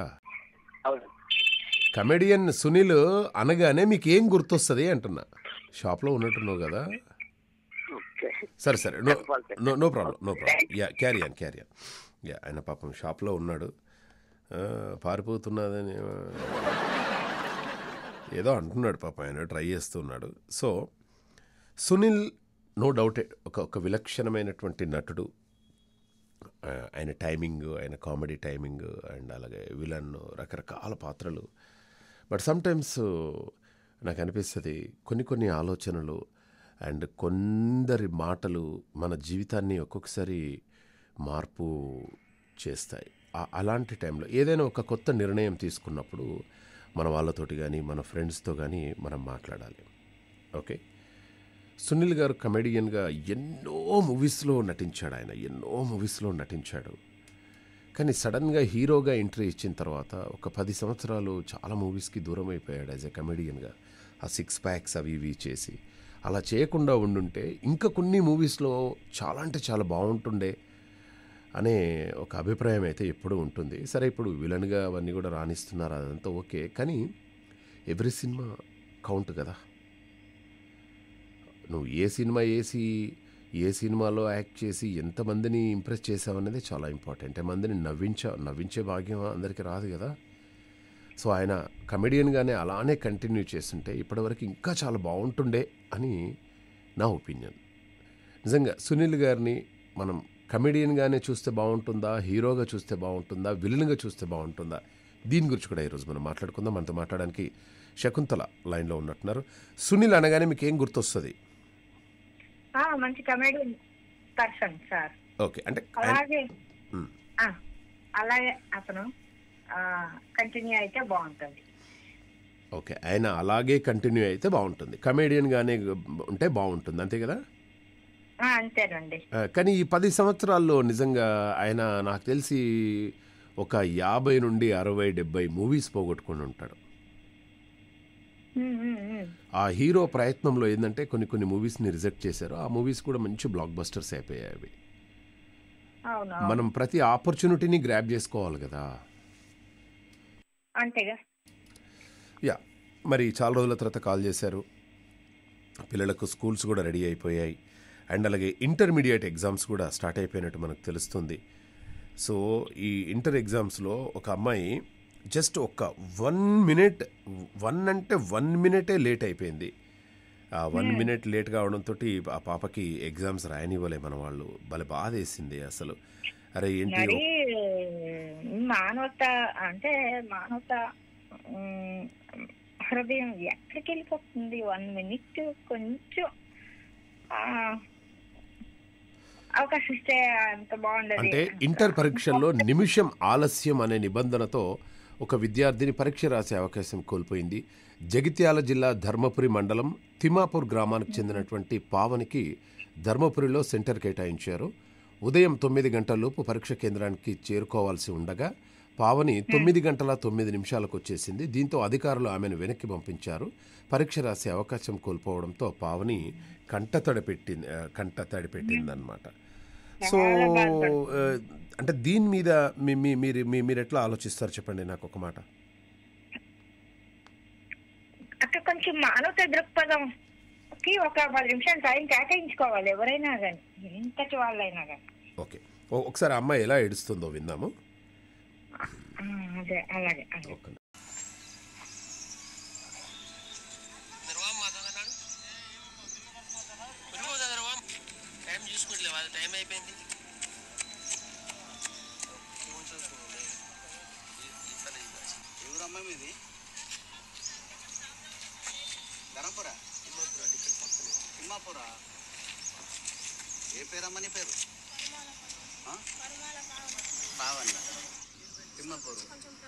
కమెడియన్ సునీల్ అనగానే మీకు ఏం గుర్తొస్తుంది అంటున్నా. షాప్లో ఉన్నట్టున్నావు కదా. సరే సరే, no problem, no problem. Carry on. ఆయన పాపం షాప్లో ఉన్నాడు, పారిపోతున్నదని ఏదో అంటున్నాడు పాపం, ఆయన ట్రై చేస్తున్నాడు. సో సునీల్ నో డౌటే ఒక విలక్షణమైనటువంటి నటుడు. ఆయన టైమింగ్, ఆయన కామెడీ టైమింగ్ అండ్ అలాగే విలన్, రకరకాల పాత్రలు. బట్ సమ్టైమ్స్ నాకు అనిపిస్తుంది కొన్ని ఆలోచనలు అండ్ కొందరి మాటలు మన జీవితాన్ని ఒక్కొక్కసారి మార్పు చేస్తాయి. అలాంటి టైంలో ఏదైనా ఒక కొత్త నిర్ణయం తీసుకున్నప్పుడు మన వాళ్ళతోటి కానీ మన ఫ్రెండ్స్తో కానీ మనం మాట్లాడాలి. ఓకే, సునీల్ గారు కమెడియన్గా ఎన్నో మూవీస్లో నటించాడు. కానీ సడన్గా హీరోగా ఎంట్రీ ఇచ్చిన తర్వాత ఒక 10 సంవత్సరాలు చాలా మూవీస్కి దూరం అయిపోయాడు యాజ్ ఎ కమెడియన్గా. ఆ 6 ప్యాక్స్ అవి ఇవి చేసి అలా చేయకుండా ఉండుంటే ఇంకా కొన్ని మూవీస్లో చాలా అంటే చాలా బాగుంటుండే అనే ఒక అభిప్రాయం అయితే ఎప్పుడూ ఉంటుంది. సరే, ఇప్పుడు విలన్గా అవన్నీ కూడా రాణిస్తున్నారు, అదంతా ఓకే. కానీ ఎవ్రీ సినిమా కౌంట్ కదా. నువ్వు ఏ సినిమా ఏ సినిమాలో యాక్ట్ చేసి ఎంతమందిని ఇంప్రెస్ చేసావనేది చాలా ఇంపార్టెంట్. ఎంతమందిని నవ్వించే భాగ్యం అందరికీ రాదు కదా. సో ఆయన కమెడియన్గానే అలానే కంటిన్యూ చేస్తుంటే ఇప్పటివరకు ఇంకా చాలా బాగుంటుండే అని నా ఒపీనియన్. నిజంగా సునీల్ గారిని మనం కమెడియన్గానే చూస్తే బాగుంటుందా, హీరోగా చూస్తే బాగుంటుందా, విలన్గా చూస్తే బాగుంటుందా, దీని గురించి కూడా ఈరోజు మనం మాట్లాడుకుందాం. మనతో మాట్లాడడానికి శకుంతల లైన్లో ఉన్నట్టున్నారు. సునీల్ అనగానే మీకు ఏం గుర్తొస్తుంది? మంచి కమెడియన్ పర్సన్ సార్. ఓకే, అంటే అలాగే అతను కంటిన్యూ అయితే బాగుంటుంది. ఓకే, ఆయన అలాగే కంటిన్యూ అయితే బాగుంటుంది, కమెడియన్గానే ఉంటే బాగుంటుంది, అంతే కదా? అంతేనండి. కానీ ఈ 10 సంవత్సరాల్లో నిజంగా ఆయన నాకు తెలిసి ఒక 50 నుండి 60, 70 మూవీస్ పోగొట్టుకుని ఉంటాడు. ఆ హీరో ప్రయత్నంలో ఏంటంటే కొన్ని మూవీస్ని రిజెక్ట్ చేశారు. ఆ మూవీస్ కూడా మంచి బ్లాక్ బస్టర్స్ అయిపోయాయి అవి. మనం ప్రతి ఆపర్చునిటీని గ్రాబ్ చేసుకోవాలి కదా. అంతేగా. యా, మరి చాలా రోజుల తర్వాత కాల్ చేశారు. పిల్లలకు స్కూల్స్ కూడా రెడీ అయిపోయాయి అండ్ అలాగే ఇంటర్మీడియట్ ఎగ్జామ్స్ కూడా స్టార్ట్ అయిపోయినట్టు మనకు తెలుస్తుంది. సో ఈ ఇంటర్ ఎగ్జామ్స్లో ఒక అమ్మాయి జస్ట్ ఒక 1 మినిటే లేట్ అయిపోయింది. ఆ 1 మినిట్ లేట్ కావడంతో ఆ పాపకి ఎగ్జామ్స్ రాయనివ్వలే మన వాళ్ళు. భలే బాధ వేసింది అసలు. అరే ఏంటి మానవత అంటే మానవత హృదయం ఎక్కడికి వెళ్ళిపోతుంది. 1 మినిట్ కొంచెం అవకాశం ఇస్తే అంత బాగుండదు. అంటే ఇంటర్ పరీక్షల్లో నిమిషం ఆలస్యం అనే నిబంధనతో ఒక విద్యార్థిని పరీక్ష రాసే అవకాశం కోల్పోయింది. జగిత్యాల జిల్లా ధర్మపురి మండలం తిమ్మాపూర్ గ్రామానికి చెందినటువంటి పావనికి ధర్మపురిలో సెంటర్ కేటాయించారు. ఉదయం 9 గంటలలోపు పరీక్ష కేంద్రానికి చేరుకోవాల్సి ఉండగా పావని 9 గంటల 9 నిమిషాలకు వచ్చేసింది. దీంతో అధికారులు ఆమెను వెనక్కి పంపించారు. పరీక్ష రాసే అవకాశం కోల్పోవడంతో పావని కంటతడి పెట్టిందన్నమాట. సో అంటే దీని మీద మీరు ఎట్లా ఆలోచిస్తారు చెప్పండి నాకు ఒక మాట. అక్కడ కొంచెం మానవత దృక్పథంకి ఒక 10 నిమిషాలు టైం కేటాయించుకోవాలి ఎవరైనా కానీ, ఎంతటి వాళ్ళైనా కానీ. ఓకే, ఒకసారి అమ్మాయి ఎలా ఏడుస్తుందో విందాము. అదే అలాగే అలాగే. ఓకే. టైం చూసుకుంటలేవు, అది టైం అయిపోయింది. ఎవరమ్మా మీది? ధనపురా? తిమ్మాపురా. ఏ పేరమ్మా నీ పేరు? పావన్న. తిమ్మాపూరు.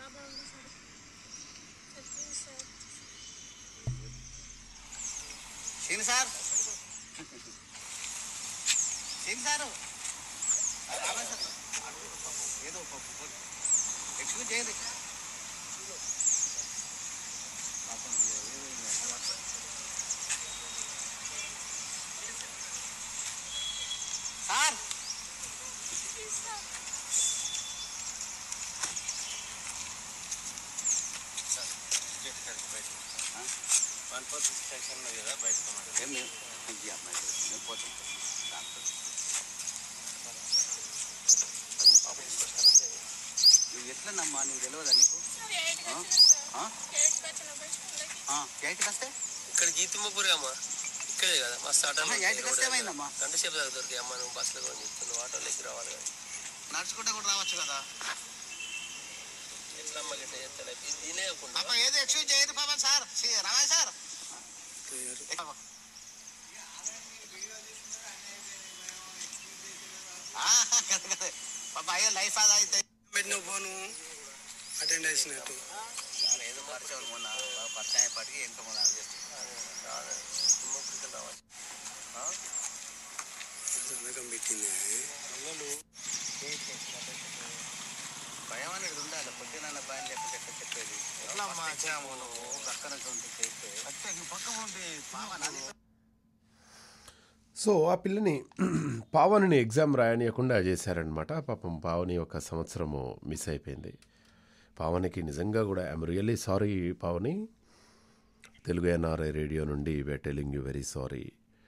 సీని సార్, సీని సారు ఏదో ఎక్స్క్యూజ్ చేయండి. సార్ ఎట్లన్నమ్మా నీకు తెలియదా నీకు? ఎయిట్కి వస్తే ఇక్కడ గీతమ్మపూరి అమ్మా, ఇక్కడే కదా మస్తు ఆటో. ఎయిట్కి వస్తే ఏమైందమ్మా? గంట సేపు దాకా దొరికి అమ్మా. నువ్వు బస్సులో కూడా చెప్తున్నావు, ఆటోలోకి రావాలి కదా. నడుచుకుంటే కూడా రావచ్చు కదా. ఎట్లా అమ్మా గిట్ట చేస్తాను దీనే ఏదో ఎక్స్క్యూజ్ చేయదు పాపం సార్. రావాలి సార్. కదా పాప అయ్యో లైఫ్ అది అయితే పెట్టిన ఫోను అటెండ్ చేసినట్టు ఏదో పరిచయం మొన్న పరిచయం అయ్యేపాటికి ఎంత మొన్న పెట్టింది. భయం అనేది ఉండాలి. పొద్దున భయం లేకపోతే ఎట్లా చెప్పేది? పక్కన పక్క ఉంటే సో ఆ పిల్లని పావనిని ఎగ్జామ్ రాయనీయకుండా చేశారనమాట. పాపం పావని ఒక సంవత్సరము మిస్ అయిపోయింది. పావనికి నిజంగా కూడా I'm really sorry Pavani. Telugu NRI radio నుండి we're telling you very sorry.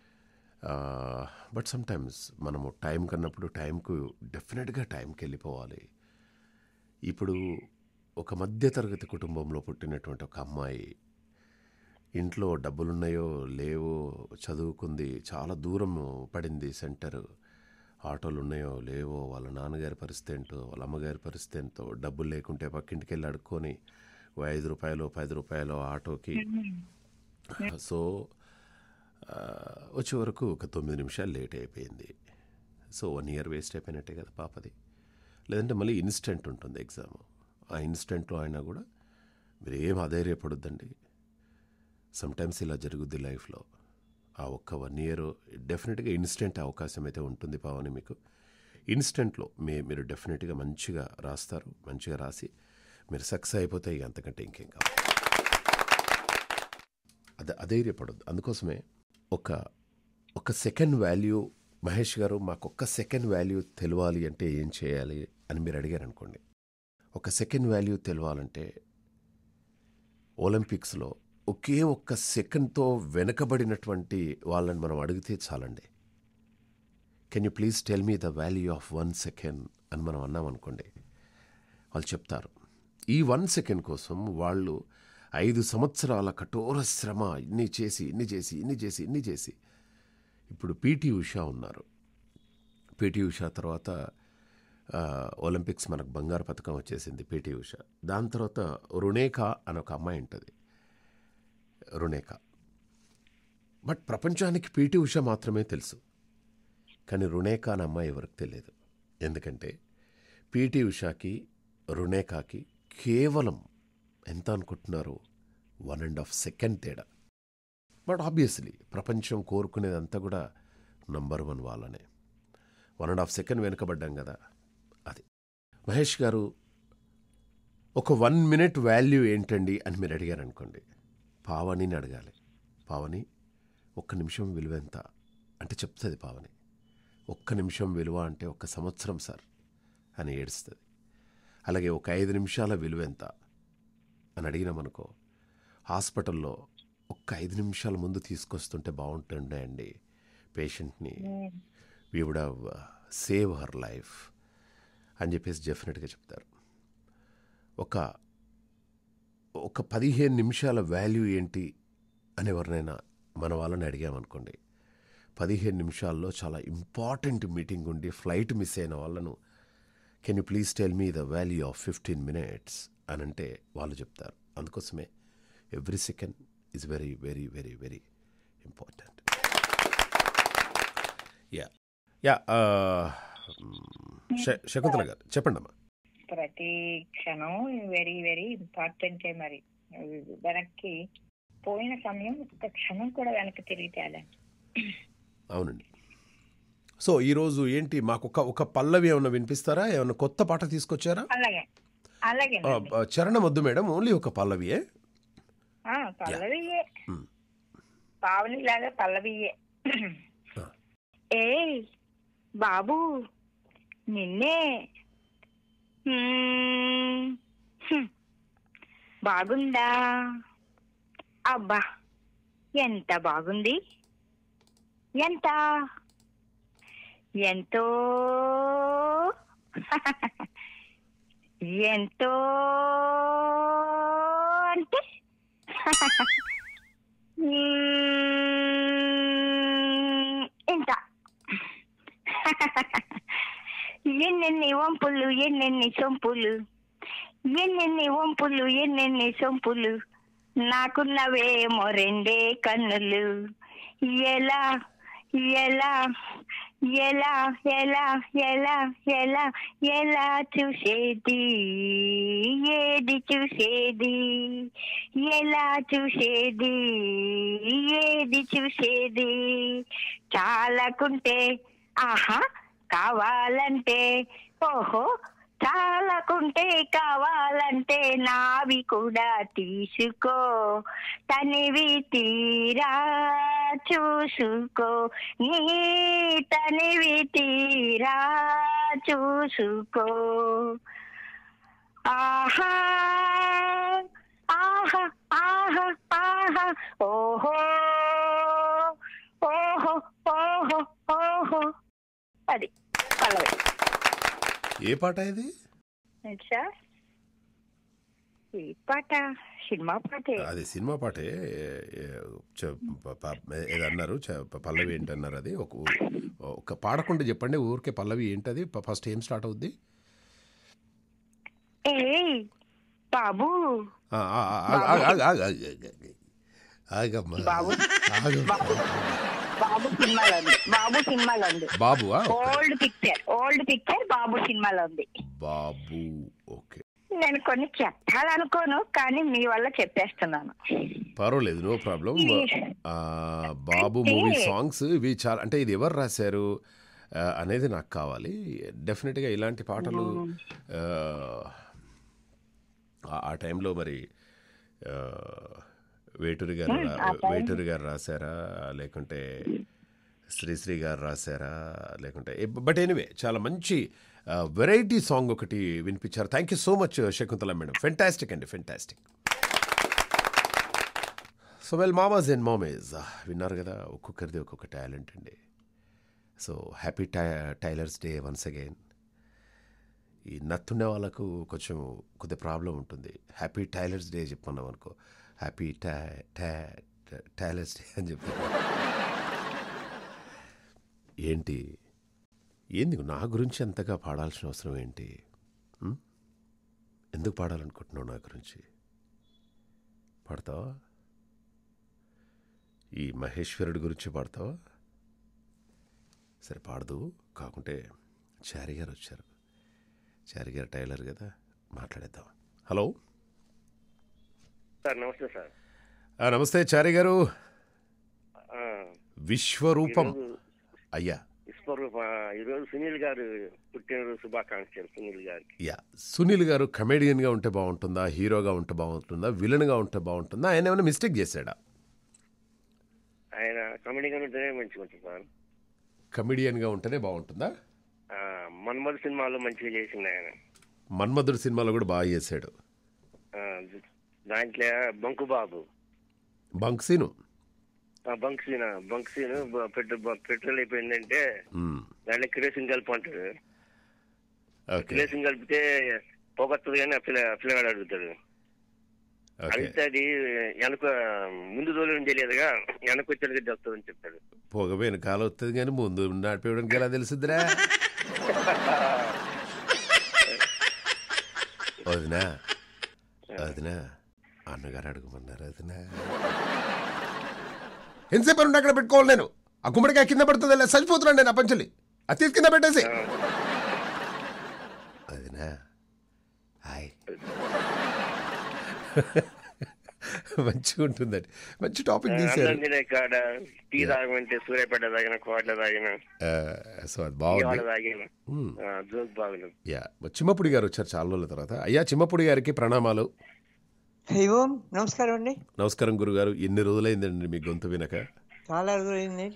But sometimes మనము టైం కన్నప్పుడు టైంకు డెఫినెట్గా టైంకి వెళ్ళిపోవాలి. ఇప్పుడు ఒక మధ్యతరగతి కుటుంబంలో పుట్టినటువంటి ఒక అమ్మాయి, ఇంట్లో డబ్బులున్నాయో లేవో, చదువుకుంది, చాలా దూరం పడింది సెంటర్, ఆటోలు ఉన్నాయో లేవో, వాళ్ళ నాన్నగారి పరిస్థితి ఏంటో, వాళ్ళ అమ్మగారి పరిస్థితి ఏంటో, డబ్బులు లేకుంటే పక్కింటికి వెళ్ళి అడుక్కొని 5 రూపాయలు 10 రూపాయలు ఆటోకి. సో వచ్చే వరకు ఒక 9 నిమిషాలు లేట్ అయిపోయింది. సో 1 ఇయర్ వేస్ట్ అయిపోయినట్టే కదా పాపది. లేదంటే మళ్ళీ ఇన్స్టెంట్ ఉంటుంది ఎగ్జామ్. ఆ ఇన్స్టెంట్లో అయినా కూడా మీరు ఏం అధైర్యపడొద్దండి. సమ్టైమ్స్ ఇలా జరుగుద్ది లైఫ్లో. ఆ ఒక్క 1 ఇయర్ డెఫినెట్గా ఇన్స్టెంట్ అవకాశం అయితే ఉంటుంది పావని మీకు. ఇన్స్టెంట్లో మీరు డెఫినెట్గా మంచిగా రాస్తారు. మంచిగా రాసి మీరు సక్సెస్ అయిపోతే ఇక అంతకంటే ఇంకేం కావాలి. అధైర్యపడొద్దు. అందుకోసమే ఒక సెకండ్ వాల్యూ, మహేష్ గారు మాకు ఒక్క సెకండ్ వాల్యూ తెలవాలి అంటే ఏం చేయాలి అని మీరు అడిగారు అనుకోండి. ఒక సెకండ్ వాల్యూ తెలవాలంటే ఒలింపిక్స్లో ఒకే ఒక్క సెకండ్తో వెనకబడినటువంటి వాళ్ళని మనం అడిగితే చాలండి. Can you please tell me the value of 1 second అని మనం అన్నామనుకోండి, వాళ్ళు చెప్తారు. ఈ 1 సెకండ్ కోసం వాళ్ళు 5 సంవత్సరాల కఠోర శ్రమ ఇన్ని చేసి ఇప్పుడు పీటీ ఉషా ఉన్నారు. పీటీ ఉషా తర్వాత ఒలింపిక్స్ మనకు బంగారు పథకం వచ్చేసింది పీటీ ఉషా. దాని తర్వాత రుణేఖా అని ఒక అమ్మాయి ఉంటుంది, రుణేఖా. బట్ ప్రపంచానికి పీటీ ఉషా మాత్రమే తెలుసు, కానీ రుణేఖా అనే అమ్మాయి ఎవరికి తెలియదు. ఎందుకంటే పీటీ ఉషాకి రుణేఖాకి కేవలం ఎంత అనుకుంటున్నారు, 1.5 సెకండ్ తేడా. బట్ ఆబ్వియస్లీ ప్రపంచం కోరుకునేదంతా కూడా నంబర్ 1 వాళ్ళనే. 1.5 సెకండ్ వెనుకబడ్డాం కదా. అది మహేష్ గారు ఒక 1 మినిట్ వాల్యూ ఏంటండి అని మీరు అడిగారు అనుకోండి, పావనిని అడగాలి. పావని 1 నిమిషం విలువ ఎంత అంటే చెప్తుంది పావని. 1 నిమిషం విలువ అంటే 1 సంవత్సరం సార్ అని ఏడుస్తుంది. అలాగే ఒక 5 నిమిషాల విలువ ఎంత అని అడిగినామనుకో, హాస్పిటల్లో 5 నిమిషాల ముందు తీసుకొస్తుంటే బాగుంటుండే అండి పేషెంట్ని, we would have save her life అని చెప్పేసి డెఫినెట్గా చెప్తారు. ఒక 15 నిమిషాల వాల్యూ ఏంటి అని ఎవరినైనా మన వాళ్ళని అడిగామనుకోండి, 15 నిమిషాల్లో చాలా ఇంపార్టెంట్ మీటింగ్ ఉండి ఫ్లైట్ మిస్ అయిన వాళ్ళను can you please tell me the value of 15 minutes అని అంటే వాళ్ళు చెప్తారు. అందుకోసమే every second is very very very very important. Yeah yeah Shakuntala గారు చెప్పండి అమ్మా. ప్రతి క్షణం వెరీ వెరీ ఇంపార్టెంటే. మరి వెనక్కి పోయిన సమయం ఒక క్షణం కూడా వెనక్కి తిరిగి తేలండి. అవునండి. సో ఈరోజు ఏంటి మాకు ఒక పల్లవి ఏమన్నా వినిపిస్తారా? ఏమన్నా కొత్త పాట తీసుకొచ్చారా? అలాగే అలాగే చరణం వద్దు మేడం, ఓన్లీ ఒక పల్లవియే. పల్లవియే, పావని లాగా పల్లవియే. ఏ బాబు నిన్నే బాగుందా? అబ్బా ఎంత బాగుంది, ఎంత ఎంతో ఎంతో అంటే ఇంత. ఎన్నెన్ని వంపులు ఎన్నెన్ని సొంపులు, ఎన్నెన్ని వంపులు ఎన్నెన్ని సొంపులు, నాకున్నవేమో రెండే కన్నులు. ఎలా ఎలా ఎలా ఎలా ఎలా ఎలా ఎలా చూసేది, ఏది చూసేది, ఎలా చూసేది, ఏది చూసేది. చాలకుంటే ఆహా కావాలంటే ఓహో, చాలకుంటే కావాలంటే నావి కూడా తీసుకో, తనివి తీరా చూసుకో, నీ తనివి తీరా చూసుకో. ఆహా ఆహా ఆహా ఆహా ఓహో ఓహో ఓహో ఓహో. అది పల్లవి. ఏ పాట ఇది? సార్ ఈ పాట సినిమా పాటే. అది సినిమా పాటే. ఏదన్నారు పల్లవి ఏంటన్నారు? అది ఒక పాడకుండా చెప్పండి ఊరికే. పల్లవి ఏంటది? ఫస్ట్ ఏం స్టార్ట్ అవుద్ది? ఏ బాబు బాబు సినిమాలో ఉంది. బాబు సినిమాలో ఉంది. బాబు ఓల్డ్ పిక్చర్ బాబు సినిమాలో ఉంది. బాబు ఓకే. నేను కొన్ని చెప్పాలనుకోను కానీ మీ వల్ల చెప్పేస్తున్నాను. పర్వాలేదు, no problem. Babu movie songs ఇవి చాలా, అంటే ఇది ఎవరు రాశారు అనేది నాకు కావాలి. డెఫినెట్గా ఇలాంటి పాటలు ఆ టైంలో మరి వేటూరి గారు రాశారా, లేకుంటే శ్రీశ్రీ గారు రాశారా, లేకుంటే బట్ ఎనీవే చాలా మంచి వెరైటీ సాంగ్ ఒకటి వినిపించారు. Thank you so much Shakuntala madam. Fantastic అండి, fantastic. So well mamas and మామేజ్ విన్నారు కదా, ఒక్కొక్కరిది ఒక్కొక్క టాలెంట్ అండి. So happy tailors day once again. ఈ నత్తుండే వాళ్ళకు కొద్దిగా ప్రాబ్లం ఉంటుంది. హ్యాపీ టైలర్స్ డే చెప్పన్నాం అనుకో, హ్యాపీ టైలర్స్ డే అని చెప్పి ఏంది నా గురించి అంతగా పాడాల్సిన అవసరం ఏంటి? ఎందుకు పాడాలనుకుంటున్నావు నా గురించి? పాడతావా? ఈ మహేశ్వరుడి గురించి పాడతావా? సరే పాడదు. కాకుంటే చారి గారు వచ్చారు. చారి గారు టైలర్ కదా, మాట్లాడేద్దాం. Hello sir. నమస్తే సార్. నమస్తే చారి గారు. విశ్వరూపం అయ్యా. ఈరోజు సునీల్ గారు పుట్టినరోజు శుభాకాంక్షలు సునీల్ గారికి. యా, సునీల్ గారు కమెడియన్గా ఉంటే బాగుంటుందా, హీరోగా ఉంటే బాగుంటుందా, విలన్గా ఉంటే బాగుంటుందా? ఆయన ఏమైనా మిస్టేక్ చేశాడా? ఆయన కమెడీగా ఉంటేనే మంచిగా ఉంటుంది సార్. కమెడియన్గా ఉంటేనే బాగుంటుందా? మన్మధుడు సినిమాలో మంచిగా చేసింది ఆయన. మన్మధుడు సినిమాలో కూడా బాగా చేశాడు. దాంట్లో బంకుబాబు బంక్సీను పెట్రోల్ అయిపోయిందంటే దాంట్లో కిరోసిన్ కలిపి అంటాడు. కిరోసిన్ కలిపితే పోగొత్తది కానీ పిల్లగాడు అడుగుతాడు. ఓకే అడిగితే అది వెనక ముందు రోజులు తెలియదుగా వెనక వచ్చేది వస్తుందని చెప్తాడు. పొగ వెనకాల వస్తుంది కానీ ముందు నడిపేయడానికి ఎలా తెలుసుద్దిరా? వదినా వదినా అన్నగారు అడుగుమన్నారు వదినా. ఎంతసేపు ఉండి అక్కడ పెట్టుకోవాలి నేను? ఆ గుమ్మడికాయ కింద పడుతుంది చచ్చిపోతున్నాను నేను. ఆ పంచలి అది తీసి కింద పెట్టేసి వదినా హాయ్. మంచిగా ఉంటుందండి. మంచి టాపిక్ తీసారు. కాడ టీ తాగమంటే సూర్యాపేట తాగిన, కోట్ల తాగిన, సో అది బాగుంది. తాగిన జోక్ బాగుంది. యా చిమ్మపుడి గారు వచ్చారు చాలా రోజుల తర్వాత. అయ్యా చిమ్మపుడి గారికి ప్రణామాలు. అయ్యో నమస్కారం అండి. నమస్కారం గురుగారు. ఎన్ని రోజులైందండి మీ గొంతు వినక? చాలా రోజులైంది.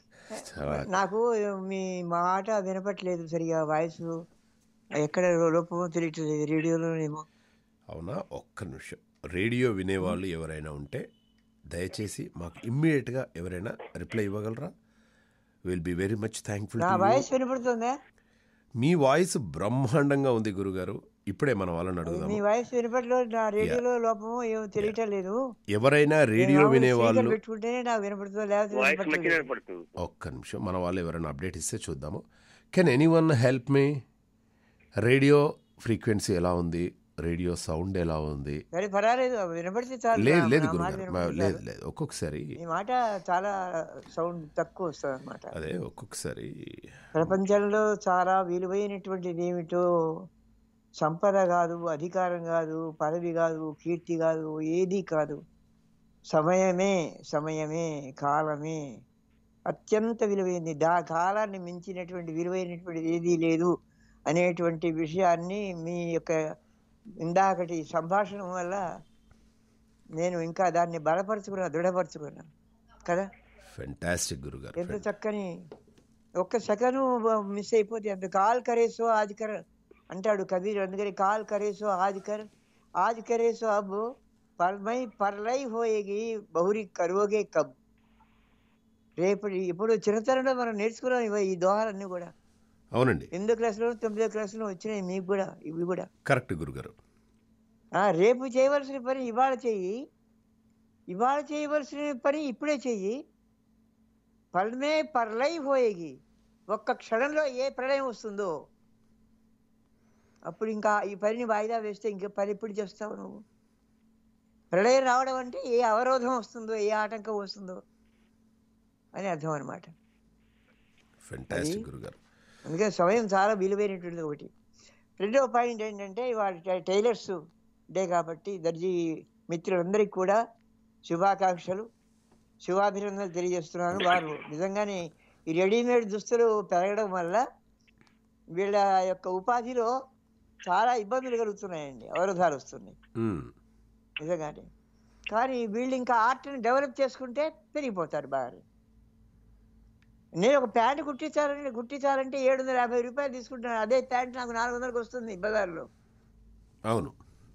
నాకు మీ మాట వినపట్లేదు సరిగా, వాయిస్ ఎక్కడ లోపమో తెలియట్లేదు రేడియోలోనేమో. అవునా? ఒక్క నిమిషం. రేడియో వినేవాళ్ళు ఎవరైనా ఉంటే దయచేసి మాకు ఇమ్మీడియట్గా ఎవరైనా రిప్లై ఇవ్వగలరా? Will be very much thankful. నా వాయిస్ వినపడుతుందా? మీ వాయిస్ బ్రహ్మాండంగా ఉంది గురుగారు. ఇప్పుడే మన వాళ్ళని అడుగుదాం. మీ వాయిస్ వినపట్లేదు, నా రేడియోలో లోపమో ఏమో తెలియటం లేదు. ఎవరైనా రేడియో వినేవాళ్ళు పెట్టుకుంటేనే నాకు వినపడుతుందో లేకపోతే. ఒక్క నిమిషం, మన వాళ్ళు ఎవరైనా అప్డేట్ ఇస్తే చూద్దాము. Can anyone help me? Radio frequency ఎలా ఉంది? రేడియో సౌండ్ ఎలా ఉంది? సరే పర్వాలేదు, వినపడితే చాలు. లేదు లేదు గురుగారు, లేదు లేదు. ఒక్కొక్కసారి ఈ మాట చాలా సౌండ్ తక్కువ వస్తుంది అన్నమాట. అదే ఒక్కొక్కసారి ప్రపంచంలో చాలా విలువైనటువంటిది ఏమిటో సంపద కాదు, అధికారం కాదు, పదవి కాదు, కీర్తి కాదు, ఏది కాదు. సమయమే, సమయమే, కాలమే అత్యంత విలువైంది. కాలాన్ని మించినటువంటి విలువైనటువంటిది ఏదీ లేదు అనేటువంటి విషయాన్ని మీ యొక్క ఇందాకటి సంభాషణ వల్ల నేను ఇంకా దాన్ని బలపరుచుకున్నా, దృఢపరుచుకున్నాను కదా. ఫెంటాస్టిక్ గురుగారు. ఎంత చక్కని ఒక్క సెకండ్ మిస్ అయిపోతే ఎంత. కాల్ కరేసో ఆజ్కర్ అంటాడు కబీర్. అందుకని కాల్ కరేసో ఆజ్కర్, ఆజ్ కరేసో అబ్, పర్మై పర్లై హోయేగి బహురి కరోగే కబ్. రేపు ఇప్పుడు చిన్నతనంలో మనం నేర్చుకున్నాం ఈ దోహాలన్నీ కూడా. అవునండి. 8వ క్లాసులో 9వ క్లాసులో వచ్చినాయి మీకు కూడా ఇవి కూడా. కరెక్ట్ గురుగారు. రేపు చేయవలసిన పని ఇవాళ చెయ్యి, ఇవాళ చేయవలసిన పని ఇప్పుడే చెయ్యి. పర్మే పర్లై హోయేగి, ఒక్క క్షణంలో ఏ ప్రళయం వస్తుందో అప్పుడు ఇంకా ఈ పనిని వాయిదా వేస్తే ఇంకా పని ఎప్పుడు చేస్తావు నువ్వు? ప్రళయం రావడం అంటే ఏ అవరోధం వస్తుందో, ఏ ఆటంకం వస్తుందో అని అర్థం అన్నమాట. ఫెంటాస్టిక్ గురుగారు. అందుకే సమయం చాలా విలువైనటువంటిది ఒకటి. రెండవ పాయింట్ ఏంటంటే ఇవాళ టైలర్స్ డే కాబట్టి దర్జీ మిత్రులందరికీ కూడా శుభాకాంక్షలు, శుభాభినందనలు తెలియజేస్తున్నాను. వారు నిజంగానే ఈ రెడీమేడ్ దుస్తులు పెరగడం వల్ల వీళ్ళ యొక్క ఉపాధిలో చాలా ఇబ్బందులు కలుగుతున్నాయండి, అవరోధాలు వస్తున్నాయి నిజంగానే. కానీ వీళ్ళు ఇంకా ఆర్ట్ని డెవలప్ చేసుకుంటే పెరిగిపోతారు బాగా. నేను ఒక ప్యాంటు కుట్టించాలంటే 750 రూపాయలు తీసుకుంటాను. అదే ప్యాంట్ నాకు 400కి వస్తుంది బజార్లో. అవును.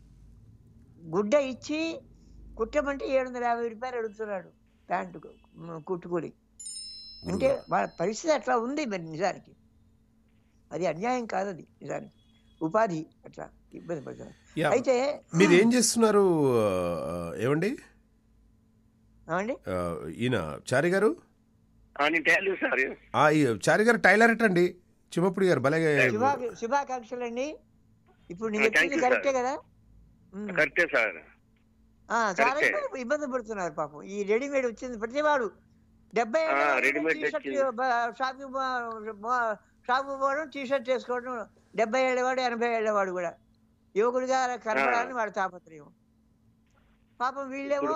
గుడ్డ ఇచ్చి కుట్టమంటే 750 రూపాయలు అడుగుతున్నాడు ప్యాంటు కుట్టుకూలి. అంటే వాళ్ళ పరిస్థితి అట్లా ఉంది. మరి నిజానికి అది అన్యాయం కాదు, అది నిజానికి ఉపాధి అట్లా ఇబ్బంది పడుతున్నారు. అయితే మీరు ఏం చేస్తున్నారు ఏమండి? ఈయన చారి గారు, చారి గారు టైలర్ అండి. చిమ్మపుడి గారు భలే శుభాకాంక్షలు అండి. ఇప్పుడు నేను చెప్పింది కరెక్టే కదా? కరెక్టే సార్. చాలా ఇబ్బంది పడుతున్నారు పాపం. ఈ రెడీమేడ్ వచ్చింది ప్రతివాడు 70 షాపు పోవడం, టీషర్ట్ వేసుకోవడం, 70 ఏళ్ళవాడు 80 ఏళ్ళవాడు కూడా యువకుడిగా కనపడాలని వాడు తాపత్రయం. పాపం వీళ్ళేమో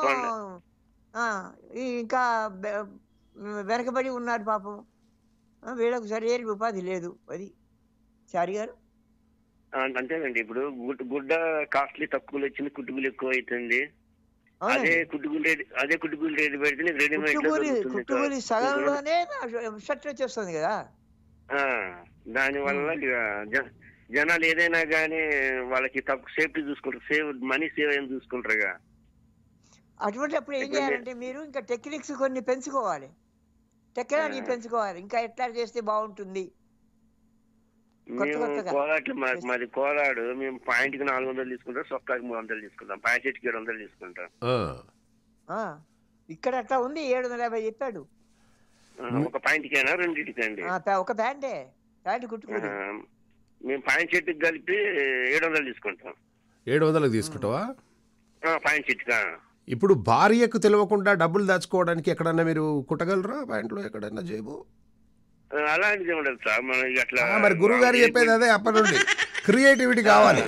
ఇంకా వెనకబడి ఉన్నారు పాపం. వీళ్ళకు సరైన ఉపాధి లేదు. అది చారి గారు అంతేనండి. ఇప్పుడు గుడ్డ కాస్ట్లీ తక్కువలో వచ్చింది, కుట్టుకూలి ఎక్కువ అవుతుంది. అదే కుట్టుకూలి రేటు పెడితే రెడీమేడ్ కుట్టుకూలి సగంలోనే షర్ట్ వచ్చేస్తుంది కదా. దాని వల్ల జనాలు ఏదైనా కానీ వాళ్ళకి తక్కువ సేఫ్టీ చూసుకుంటారు, మనీ సేవ్ అయిన చూసుకుంటారుగా. అటువంటి అప్పుడు ఏం చేయాలంటే మీరు ఇంకా టెక్నిక్స్ కొన్ని పెంచుకోవాలి, టెక్నాలజీ పెంచుకోవాలి. ఇంకా ఎట్లా చేస్తే బాగుంటుంది మేము కోలాట్లు మాది కోలాడు. మేము పాయింట్కి 400 తీసుకుంటాం, సొక్కాకి 300 తీసుకుంటాం, ప్యాంట్ షర్ట్కి 700 తీసుకుంటాం. ఇక్కడ అట్లా ఉంది 750 చెప్పాడు. ఒక పాయింట్కేనా రెండింటికండి? ఒక ప్యాంటే, ప్యాంట్ కుట్టుకుని. మేము పాయింట్ షర్ట్కి కలిపి 700 తీసుకుంటాం. 700 తీసుకుంటావా పాయింట్ షర్ట్గా? ఇప్పుడు భార్యకు తెలియకుండా డబ్బులు దాచుకోవడానికి ఎక్కడన్నా మీరు కుట్టగలరా ప్యాంట్లో ఎక్కడన్నా జేబు? అలాంటిది ఉండదు సార్. మనకి అట్లా మరి గురువు గారు చెప్పేది అదే, అప్పటి నుండి క్రియేటివిటీ కావాలి.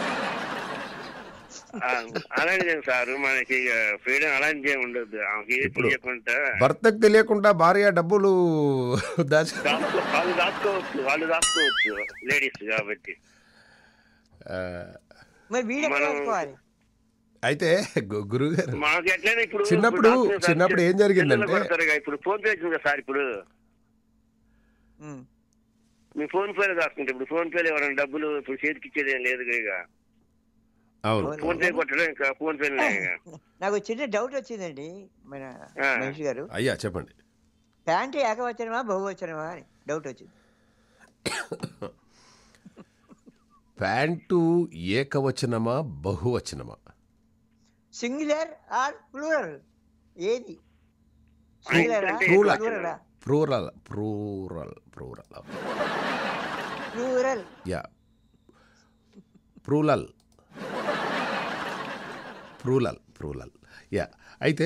అలాంటిదే సార్, మనకి ఫ్రీడమ్ అలాంటిదే ఉండదు. తెలియకుండా భర్తకు తెలియకుండా భార్య డబ్బులు వాళ్ళు దాచుకోవచ్చు లేడీస్ కాబట్టి. అయితే గురువు గారు మాకు ఎట్లయినా ఇప్పుడు చిన్నప్పుడు ఏం జరిగిందంటే, ఇప్పుడు ఫోన్ పే వచ్చింది కదా సార్. ఇప్పుడు మీ ఫోన్ పేలో దాచుకుంటే, ఇప్పుడు ఫోన్ పేలో ఎవరైనా డబ్బులు ఇప్పుడు చేతికి ఇచ్చేది ఏం లేదు ఇక. అవును, ఫోన్ పే కొట్టడం ఇంకా ఫోన్ పే. నాకు చిన్న డౌట్ వచ్చిందండి మన మహేష్ గారు. అయ్యా చెప్పండి. ప్యాంటు ఏకవచనమా బహువచనమా అని డౌట్ వచ్చింది. ప్యాంటు ఏకవచనమా బహువచనమా? సింగులర్ ఆర్ ప్లూరల్ ఏది? Plural yeah, plural yeah. అయితే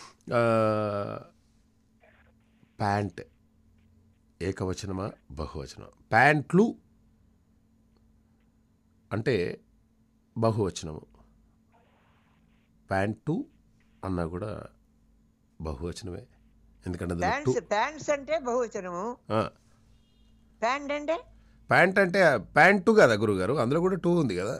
ప్యాంట్ ఏకవచనమా బహువచనమా? ప్యాంట్లు అంటే బహువచనము, ప్యాంటు అన్నా కూడా బహువచనమే. ఎందుకంటే ప్యాంట్స్ అంటే బహువచనము, ప్యాంట్ అంటే ప్యాంటు కదా గురుగారు, అందులో కూడా 2 ఉంది కదా.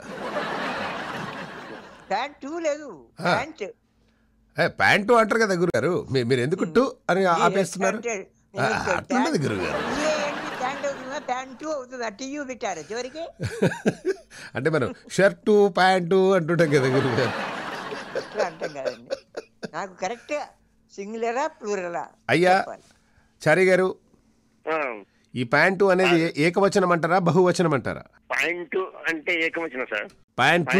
ప్యాంటు లేదు, ప్యాంటు అంటారు కదా గురుగారు. మీరు ఎందుకు 2 అని ఆపేస్తున్నారు? అట్లుండదు గురుగారు. ప్యాంటు అవుతుంది, టీయూ పెట్టారు చివరికి. అంటే మనం షర్టు ప్యాంటు అంటుంటాం కదా గురుగారు. అంటాం కదండి. నాకు కరెక్ట్ సింగులరా ప్లూరలా? అయ్యా చారి గారు, ఈ ప్యాంటు అనేది ఏకవచనం అంటారా బహువచనం అంటారా? పాయింట్ అంటే ఏకవచనం సార్. ప్యాంట్లు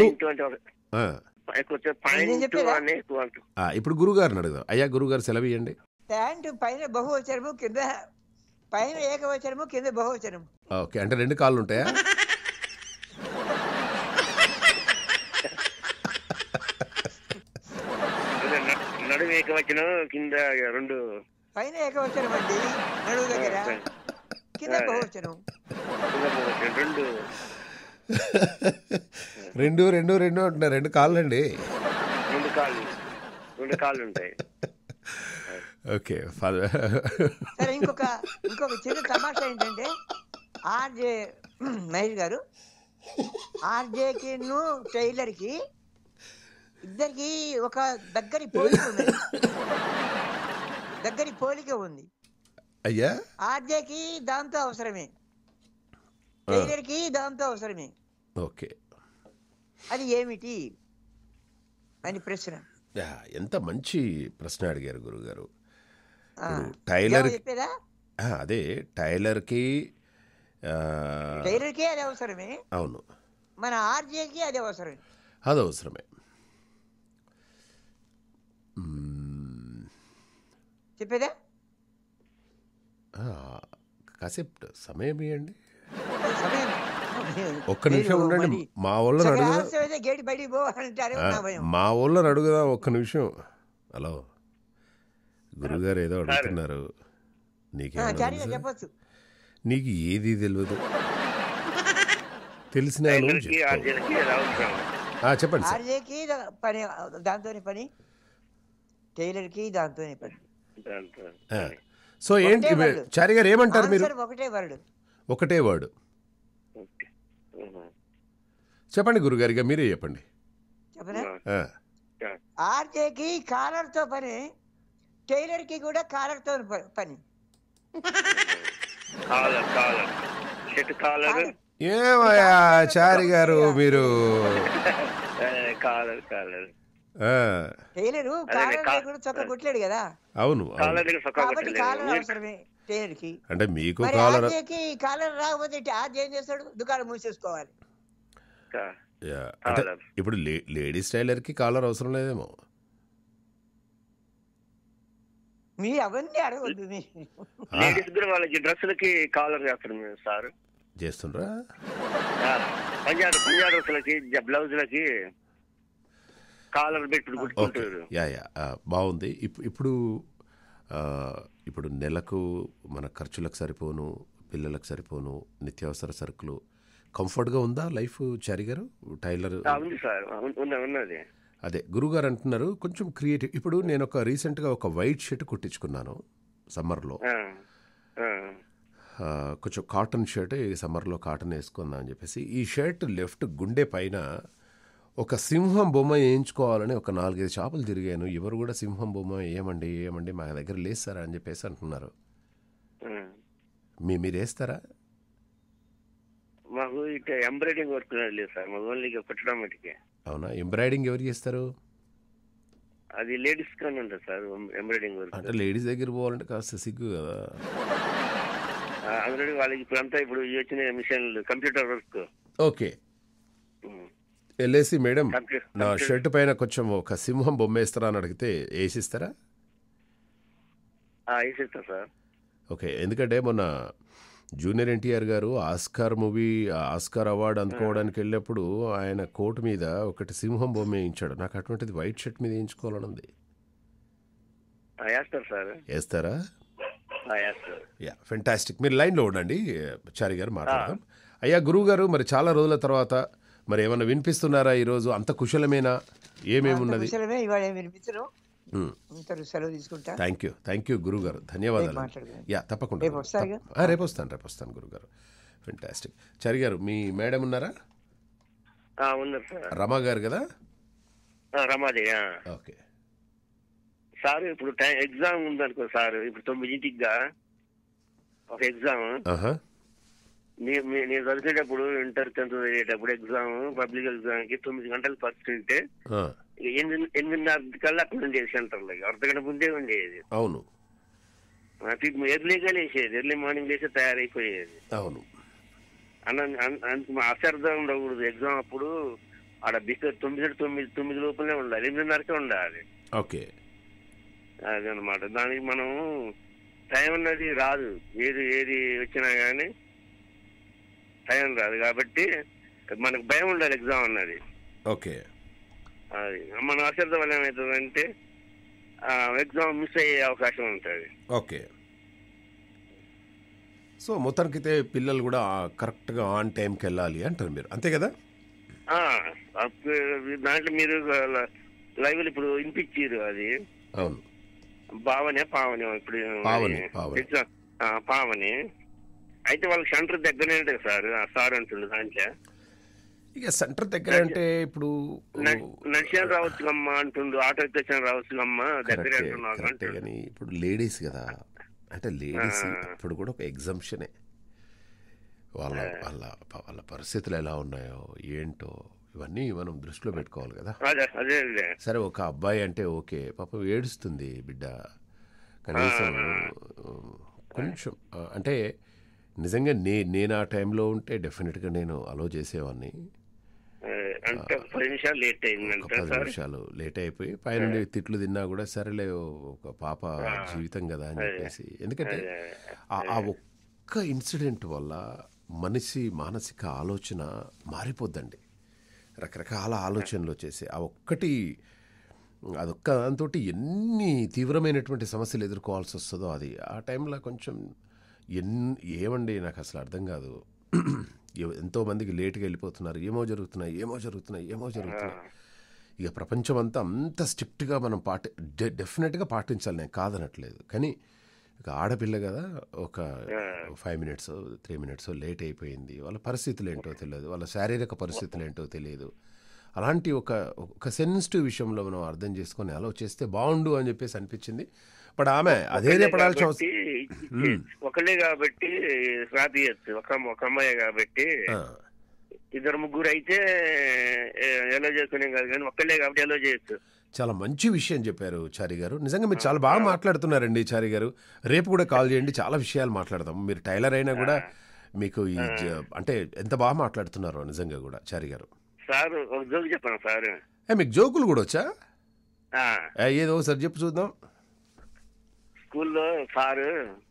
ఇప్పుడు గురుగారిని అడుగుదాం. అయ్యా గురుగారు సెలవు ఇవ్వండి. ప్యాంటు పైన బహువచనము, కింద పైన ఏకవచనము, కింద బహువచనము. ఓకే, అంటే 2 కాళ్ళు ఉంటాయా? నడుము ఏకవచనం, కింద 2. పైన ఏకవచనం అండి నడుము దగ్గర, కింద బహువచనం. 2 అంటున్నారు. 2 కాళ్ళు అండి. 2 కాళ్ళు ఉంటాయి. ఓకే. సరే, ఇంకొక చిన్న తమాషా ఏంటంటే, ఆర్జే మహేష్ గారు, ఆర్జేకి టైలర్ కి ఇద్దరికి ఒక దగ్గరి పోలిక ఉంది. అయ్యా ఆర్జేకి దాంతో అవసరమే, టైలర్ కి దాంతో అవసరమే. ఓకే, అది ఏమిటి అని ప్రశ్న. ఎంత మంచి ప్రశ్న అడిగారు గురుగారు. టైలర్ చెప్పేదా? అదే టైలర్కి అది అవసరమే. అవును, మన ఆర్జేకి అది అవసరమే. అది అవసరమే. చెప్పేదా? కాసేపు సమయం ఇవ్వండి, సమయం ఒక్క నిమిషం ఉండండి. మా వాళ్ళని అడుగుదా ఒక్క నిమిషం. హలో గురుగారు ఏదో అడుగుతున్నారు. చెప్పచ్చు, నీకు ఏది తెలియదు, తెలిసిన చెప్పండి. ఆర్జేకి పని దాంతోనే పని, టైలర్కి దాంతోనే పని. సో ఏంటి చారి గారు ఏమంటారు మీరు? ఒకటే వర్డ్ చెప్పండి గురుగారిగా, మీరే చెప్పండి. చెప్పనా? ఆర్జేకి కాలర్ తో పని, టైలర్ కి కూడా కాలర్ తో పని. ఏమయ్యా చారి గారు మీరు? టైలరు కాలర్ కూడా చొక్క కుట్టలేడు కదా. అవును, కాబట్టి కాలర్ అవసరమే. టైలర్కి. అంటే మీకు మరి కాలర్ ఆర్జేకి కాలర్ రాకపోతే ఆర్జే ఏం చేస్తాడు? దుకాణం మూసేసుకోవాలి. అంటే ఇప్పుడు లేడీస్ టైలర్కి కాలర్ అవసరం లేదేమో. మీ అవన్నీ అడగద్దు. లేడీస్ కూడా వాళ్ళకి డ్రెస్సులకి కాలర్ చేస్తారు సార్. చేస్తుండ్రా? పంజాబ్ డ్రెస్సులకి బ్లౌజులకి కాలర్ పెట్టి కుట్టుకుంటారు. బాగుంది. ఇప్పుడు ఇప్పుడు నెలకు మన ఖర్చులకు సరిపోను, పిల్లలకు సరిపోను, నిత్యావసర సరుకులు కంఫర్ట్గా ఉందా లైఫ్ చారి గారు? టైలర్ ఉంది సార్, ఉన్నది. అదే గురుగారు అంటున్నారు కొంచెం క్రియేటివ్. ఇప్పుడు నేను రీసెంట్గా ఒక వైట్ షర్ట్ కుట్టించుకున్నాను సమ్మర్లో. కొంచెం కాటన్ షర్ట్, ఈ సమ్మర్లో కాటన్ వేసుకుందాం అని చెప్పేసి ఈ షర్ట్ లెఫ్ట్ గుండె పైన ఒక సింహం బొమ్మ వేయించుకోవాలని ఒక 4-5 షాపులు తిరిగాను. ఎవరు కూడా సింహం బొమ్మ ఏమండి మా దగ్గర లేస్తారా అని చెప్పేసి అంటున్నారు. మీరు వేస్తారా? మాకు ఇక ఎంబ్రాయిడింగ్ వర్క్ లేదు సార్, మాకు ఓన్లీ కుట్టడం మటుకే. అవునా? ఎంబ్రాయిడింగ్ ఎవరు చేస్తారు? అది లేడీస్ కానీ ఉంటుంది సార్ ఎంబ్రాయిడింగ్ వర్క్. అంటే లేడీస్ దగ్గర పోవాలంటే కాస్త సిగ్గు కదా. అందులో వాళ్ళకి ఇప్పుడంతా ఇప్పుడు వచ్చిన మిషన్లు కంప్యూటర్ వర్క్. ఓకే, వెళ్ళేసి మేడం నా షర్ట్ పైన కొంచెం ఒక సింహం బొమ్మ వేస్తారా అని అడిగితే వేసిస్తారా? వేసిస్తా సార్. ఓకే, ఎందుకంటే మొన్న జూనియర్ ఎన్టీఆర్ గారు ఆస్కార్ అవార్డు అందుకోవడానికి వెళ్ళినప్పుడు ఆయన కోట్ మీద ఒకటి సింహం బొమ్మ వేయించాడు. నాకు అటువంటిది వైట్ షర్ట్ మీద వేయించుకోవాలని ఉంది. వేస్తారా? ఫెంటాస్టిక్. మీరు లైన్లో ఉండండి, చారి గారు మాట్లాడదాం. అయ్యా గురువు గారు, మరి చాలా రోజుల తర్వాత మరి ఏమన్నా వినిపిస్తున్నారా ఈరోజు? అంత కుశలమేనా? ఏమేమి ఉన్నది? థ్యాంక్ యూ గురువు గారు, ధన్యవాదాలు. తప్పకుండా రేపు వస్తాను గురువు గారు. ఫెంటాస్టిక్. చారి గారు, మీ మేడం ఉన్నారా? రమా గారు కదా? రమాదే. ఓకే సార్, ఇప్పుడు ఎగ్జామ్ ఉందనుకో సార్, ఇప్పుడు 9గా ఒక ఎగ్జామ్. నేను చదివేటప్పుడు ఇంటర్ 10th చదివేటప్పుడు ఎగ్జామ్, పబ్లిక్ ఎగ్జామ్ కి 9 గంటలు ఫస్ట్ ఉంటే 8:30 కల్లా అక్కడ ఉండేది సెంటర్లో. అర్ధగంట ముందే ఉండేది. అవును. ఎర్లీగా లేచేది, ఎర్లీ మార్నింగ్ లేచి తయారైపోయేది. అవును. అశ్రద్ధ ఉండకూడదు. ఎగ్జామ్ అప్పుడు ఆడ బిఫోర్ 9 లోపలనే ఉండాలి, 8:30కే ఉండాలి. ఓకే, అదనమాట. దానికి మనం టైం అన్నది రాదు, ఏది వచ్చినా కానీ టైం రాదు. కాబట్టి మనకు భయం ఉండాలి ఎగ్జామ్ అన్నది. ఓకే, అది మన అశ్రద్ధ వల్ల ఏమవుతుందంటే ఎగ్జామ్ మిస్ అయ్యే అవకాశం ఉంటుంది. ఓకే. సో మొత్తానికైతే పిల్లలు కూడా కరెక్ట్గా ఆన్ టైంకి వెళ్ళాలి అంటారు మీరు, అంతే కదా? దాంట్లో మీరు లైవ్లు ఇప్పుడు వినిపించారు. అది అవును, పావని ఇప్పుడు పావని అయితే వాళ్ళకి సెంటర్ దగ్గరనే ఉంటుంది సార్ అంటుండే. దాంట్లో ఇక సెంటర్ దగ్గర అంటే ఇప్పుడు నడిచాను రావచ్చు అమ్మా అంటుండు, ఆటో ఎక్కొచ్చాను రావచ్చు అమ్మా దగ్గర అంటున్నారు. కానీ ఇప్పుడు లేడీస్ కదా, అంటే లేడీస్ ఇప్పుడు కూడా ఒక ఎగ్జంప్షనే. వాళ్ళ పరిస్థితులు ఎలా ఉన్నాయో ఏంటో ఇవన్నీ మనం దృష్టిలో పెట్టుకోవాలి కదా. సరే, ఒక అబ్బాయి అంటే ఓకే, పాపం ఏడుస్తుంది బిడ్డ, కనీసం కొంచెం అంటే నిజంగా నేను ఆ టైంలో ఉంటే డెఫినెట్గా నేను అలో చేసేవాడిని. ఒక 10 నిమిషాలు లేట్ అయిపోయి పైన తిట్లు తిన్నా కూడా సరేలే, ఒక పాప జీవితం కదా అని చెప్పేసి. ఎందుకంటే ఆ ఒక్క ఇన్సిడెంట్ వల్ల మనిషి మానసిక ఆలోచన మారిపోద్దండి. రకరకాల ఆలోచనలు వచ్చేసి అదొక్క దాంతో ఎన్ని తీవ్రమైనటువంటి సమస్యలు ఎదుర్కోవాల్సి వస్తుందో అది ఆ టైంలో కొంచెం ఏమండి నాకు అసలు అర్థం కాదు. ఎంతోమందికి లేట్గా వెళ్ళిపోతున్నారు, ఏమో జరుగుతున్నాయి. ఇక ప్రపంచం అంత స్ట్రిక్ట్గా మనం డెఫినెట్గా పాటించాలి, నేను కాదనట్లేదు. కానీ ఇక ఆడపిల్ల కదా, ఒక 5 minutes 3 minutes లేట్ అయిపోయింది, వాళ్ళ పరిస్థితులు ఏంటో తెలియదు, వాళ్ళ శారీరక పరిస్థితులు ఏంటో తెలియదు. అలాంటి ఒక సెన్సిటివ్ విషయంలో మనం అర్థం చేసుకొని అలా చేస్తే బాగుండు అని చెప్పేసి అనిపించింది. బట్ ఆమె అదే పడాల్సిన అవసరం ఒకళ్ళే కాబట్టి రాపియచ్చు, ఒక అమ్మాయి కాబట్టి 2-3 అయితే ఎలా చేసుకునే కాదు, కానీ ఒక్కళ్ళే కాబట్టి ఎలా చేయొచ్చు. చాలా మంచి విషయం చెప్పారు చారి గారు. నిజంగా మీరు చాలా బాగా మాట్లాడుతున్నారండి చారి గారు. రేపు కూడా కాల్ చేయండి, చాలా విషయాలు మాట్లాడదాం. మీరు టైలర్ అయినా కూడా మీకు ఈ అంటే ఎంత బాగా మాట్లాడుతున్నారో నిజంగా కూడా చారి గారు. సార్ ఒక జోక్ చెప్పాను సార్. మీకు జోకులు కూడా వచ్చా? ఏదో ఒకసారి చెప్పు చూద్దాం. స్కూల్లో సారు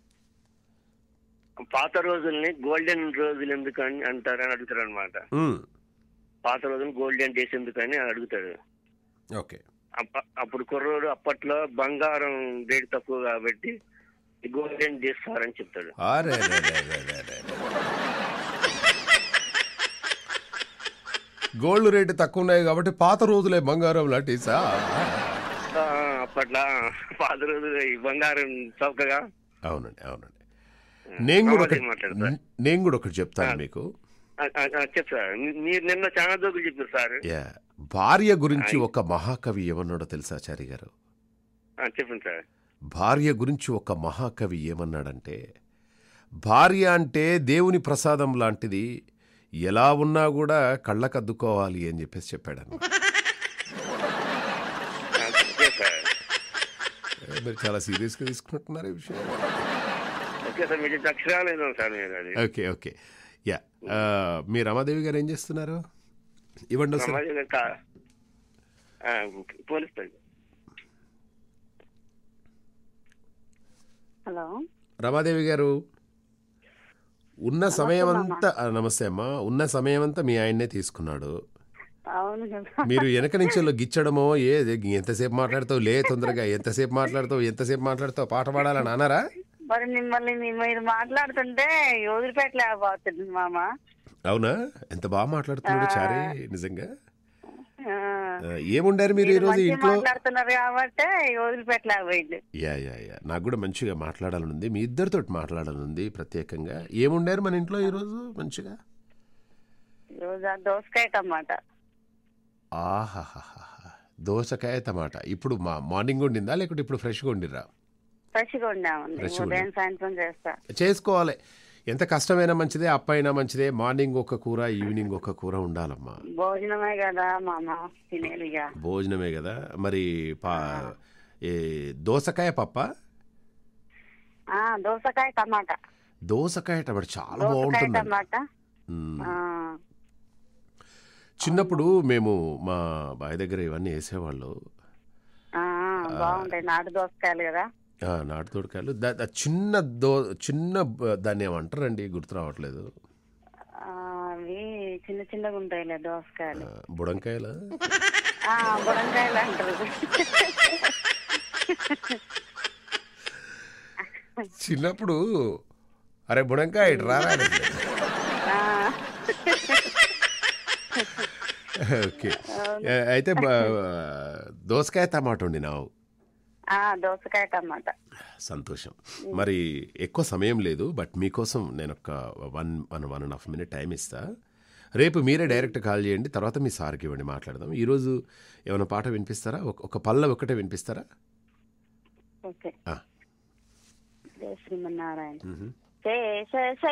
పాత రోజుల్ని గోల్డెన్ రోజులు ఎందుకు అని అంటారని అడుగుతారు అనమాట. పాత రోజులు గోల్డెన్ డేస్ ఎందుకు అని అడుగుతాడు. ఓకే. అప్పుడు కుర్రోడు అప్పట్లో బంగారం రేటు తక్కువ కాబట్టి గోల్డెన్ డేస్ సార్ అని చెప్తాడు. గోల్డ్ రేటు తక్కువ ఉన్నాయి కాబట్టి పాత రోజులే బంగారం లాంటి అప్పట్లో పాత రోజులు బంగారం చౌకగా. అవునండి, అవునండి. నేను కూడా ఒకటి చెప్తాను మీకు. చెప్తారు. మీరు నిన్న చాలా జోకులు చెప్పారు సార్. భార్య గురించి ఒక మహాకవి ఏమన్నాడో తెలుసా చారి గారు? చెప్పండి సార్. భార్య గురించి ఒక మహాకవి ఏమన్నాడంటే, భార్య అంటే దేవుని ప్రసాదం లాంటిది, ఎలా ఉన్నా కూడా కళ్ళకద్దుకోవాలి అని చెప్పేసి చెప్పాడు. మీరు చాలా సీరియస్గా తీసుకుంటున్నారు ఈ విషయం. Okay, okay. యా, మీ రమాదేవి గారు ఏం చేస్తున్నారు? ఇవ్వండి. హలో రమాదేవి గారు, ఉన్న సమయం అంతా నమస్తే అమ్మా. ఉన్న సమయం అంతా మీ ఆయన్నే తీసుకున్నాడు. మీరు వెనక నుంచి గిచ్చడమో ఎంతసేపు మాట్లాడతావు లే తొందరగా, ఎంతసేపు మాట్లాడతావు పాట పాడాలని అన్నారా? మరి మిమ్మల్ని మీరు మాట్లాడుతుంటే వదిలిపెట్టలేకపోతుంది మామ. అవునా? ఎంత బాగా మాట్లాడుతున్నాడు చారి నిజంగా. ఏముండారు మీరు ఈ రోజు ఇంట్లో? మాట్లాడుతున్నారు కాబట్టి వదిలిపెట్టలేకపోయింది. యా, నాకు కూడా మంచిగా మాట్లాడాలనుంది, మీ ఇద్దరితో మాట్లాడాలనుంది ప్రత్యేకంగా. ఏముండారు మన ఇంట్లో ఈరోజు మంచిగా? దోసకాయ టమాటా. ఆహాహా, దోసకాయ టమాటా. ఇప్పుడు మార్నింగ్ వండిందా లేకుంటే ఇప్పుడు ఫ్రెష్గా వండిరా? ఫ్రెష్గా వండామండి, ఉదయం సాయంత్రం చేసుకోవాలి. ఎంత కష్టమైనా మంచిదే, అప్పైనా మంచిదే. మార్నింగ్ ఒక కూర, ఈవినింగ్ ఒక కూర ఉండాలమ్మా. భోజనమే కదా మామ, తినేదిగా భోజనమే కదా. మరి దోసకాయ పప్ప, దోసకాయ టమాటా. దోసకాయ టమాటా చాలా బాగుంటుంది. చిన్నప్పుడు మేము మా బావి దగ్గర ఇవన్నీ వేసేవాళ్ళు. బాగుంటాయి నాటు దోసకాయలు కదా. నాటు దోసకాయలు చిన్న దాన్ని ఏమంటారండి, గుర్తు రావట్లేదు. అవి చిన్న చిన్నగా ఉంటాయిలే దోసకాయలు. బుడంకాయలు. బుడంకాయలు అంటారు. చిన్నప్పుడు అరే బుడంకాయ రారా. ఓకే. అయితే దోసకాయ టమాటా వండినావు. దోసకాయ టమాటా. సంతోషం. మరి ఎక్కువ సమయం లేదు, బట్ మీకోసం నేను ఒక 1.5 minute టైం ఇస్తా. రేపు మీరే డైరెక్ట్ కాల్ చేయండి, తర్వాత మీ సార్కి ఇవ్వండి, మాట్లాడదాం. ఈరోజు ఏమైనా పాట వినిపిస్తారా? ఒక పల్ల ఒకటే వినిపిస్తారా? ఓకే. శ్రీమన్నారాయణ. శేషశైలవాస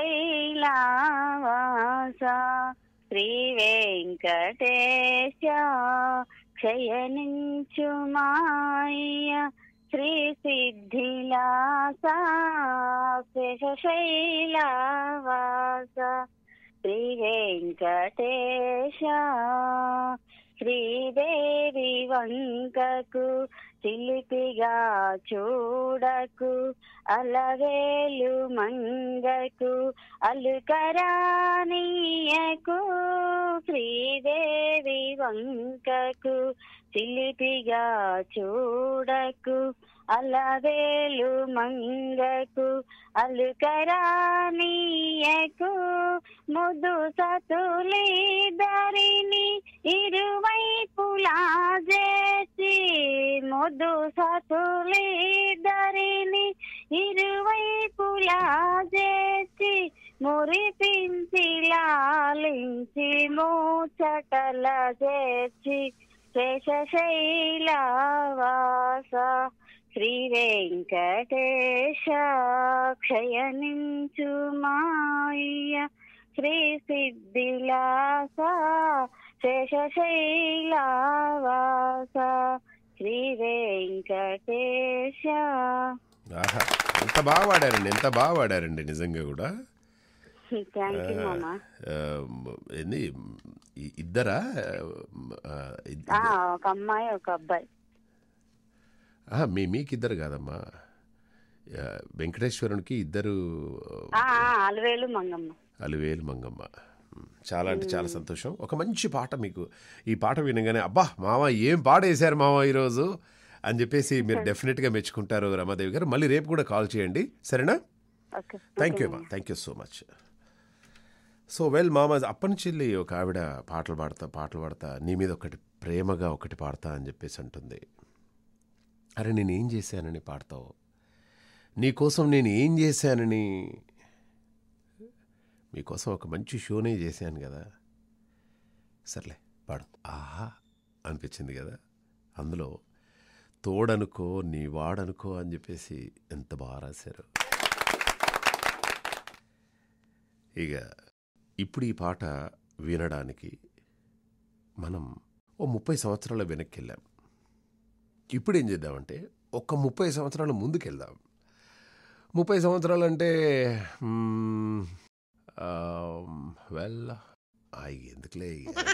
శ్రీ వెంకటేశ క్షయనించు మాయ శ్రీ సిద్ధిలాస శేషశైలవాస శ్రీ వెంకటేశ శ్రీదేవి వంకకు చిలిపిగా చూడకు అలవేలు మంగకు అలుకరానీయకు శ్రీదేవి వంకకు చిలిపిగా చూడకు అలవేలు మంగకు అలుకరానీయకు ముదు సతులి ధరిని ఇరువైపులా చేసి ముదు సతులి ధరిని ఇరువైపులా చేసి మురిపించి లాలించి మూచటల చేర్చి శేషశైలవాస శ్రీ వెంకటేశ క్షయనించు మాయ శ్రీ సిద్ధిలాస శేషశైలవాస శ్రీ వెంకటేశ. ఆహా, ఎంత బాగా పాడారండి, ఎంత బాగా పాడారండి నిజంగా కూడా. థ్యాంక్ యూ మామ. ఆ, ఏంది ఇద్దరా? ఒక అమ్మాయి ఒక అబ్బాయి. మీకిద్దరు కాదమ్మా, వెంకటేశ్వరునికి ఇద్దరు. అలవేలు మంగమ్మ. అలివేలు మంగమ్మ. చాలా అంటే చాలా సంతోషం. ఒక మంచి పాట మీకు ఈ పాట వినగానే అబ్బా మామ ఏం పాట వేశారు మామ ఈరోజు అని చెప్పేసి మీరు డెఫినెట్గా మెచ్చుకుంటారు రమాదేవి గారు. మళ్ళీ రేపు కూడా కాల్ చేయండి, సరేనా? థ్యాంక్ యూ అమ్మా, thank you so much. So well మామ, అప్పటి నుంచి వెళ్ళి ఒక ఆవిడ పాటలు పాడతా నీ మీద ఒకటి ప్రేమగా ఒకటి పాడతా అని చెప్పేసి అంటుంది. అరే నేను ఏం చేశానని పాడతావు, నీకోసం నేను ఏం చేశానని. మీకోసం ఒక మంచి షోనే చేశాను కదా, సర్లే పాడు. ఆహా అనిపించింది కదా. అందులో తోడనుకో నీ వాడనుకో అని చెప్పేసి ఎంత బాగా రాశారు. ఇక ఇప్పుడు ఈ పాట వినడానికి మనం ఓ 30 సంవత్సరాల వెనక్కి వెళ్ళాం. ఇప్పుడు ఏం చేద్దామంటే ఒక 30 సంవత్సరాల ముందుకు వెళ్దాం. 30 సంవత్సరాలు అంటే వెల్ ఎందుకులే,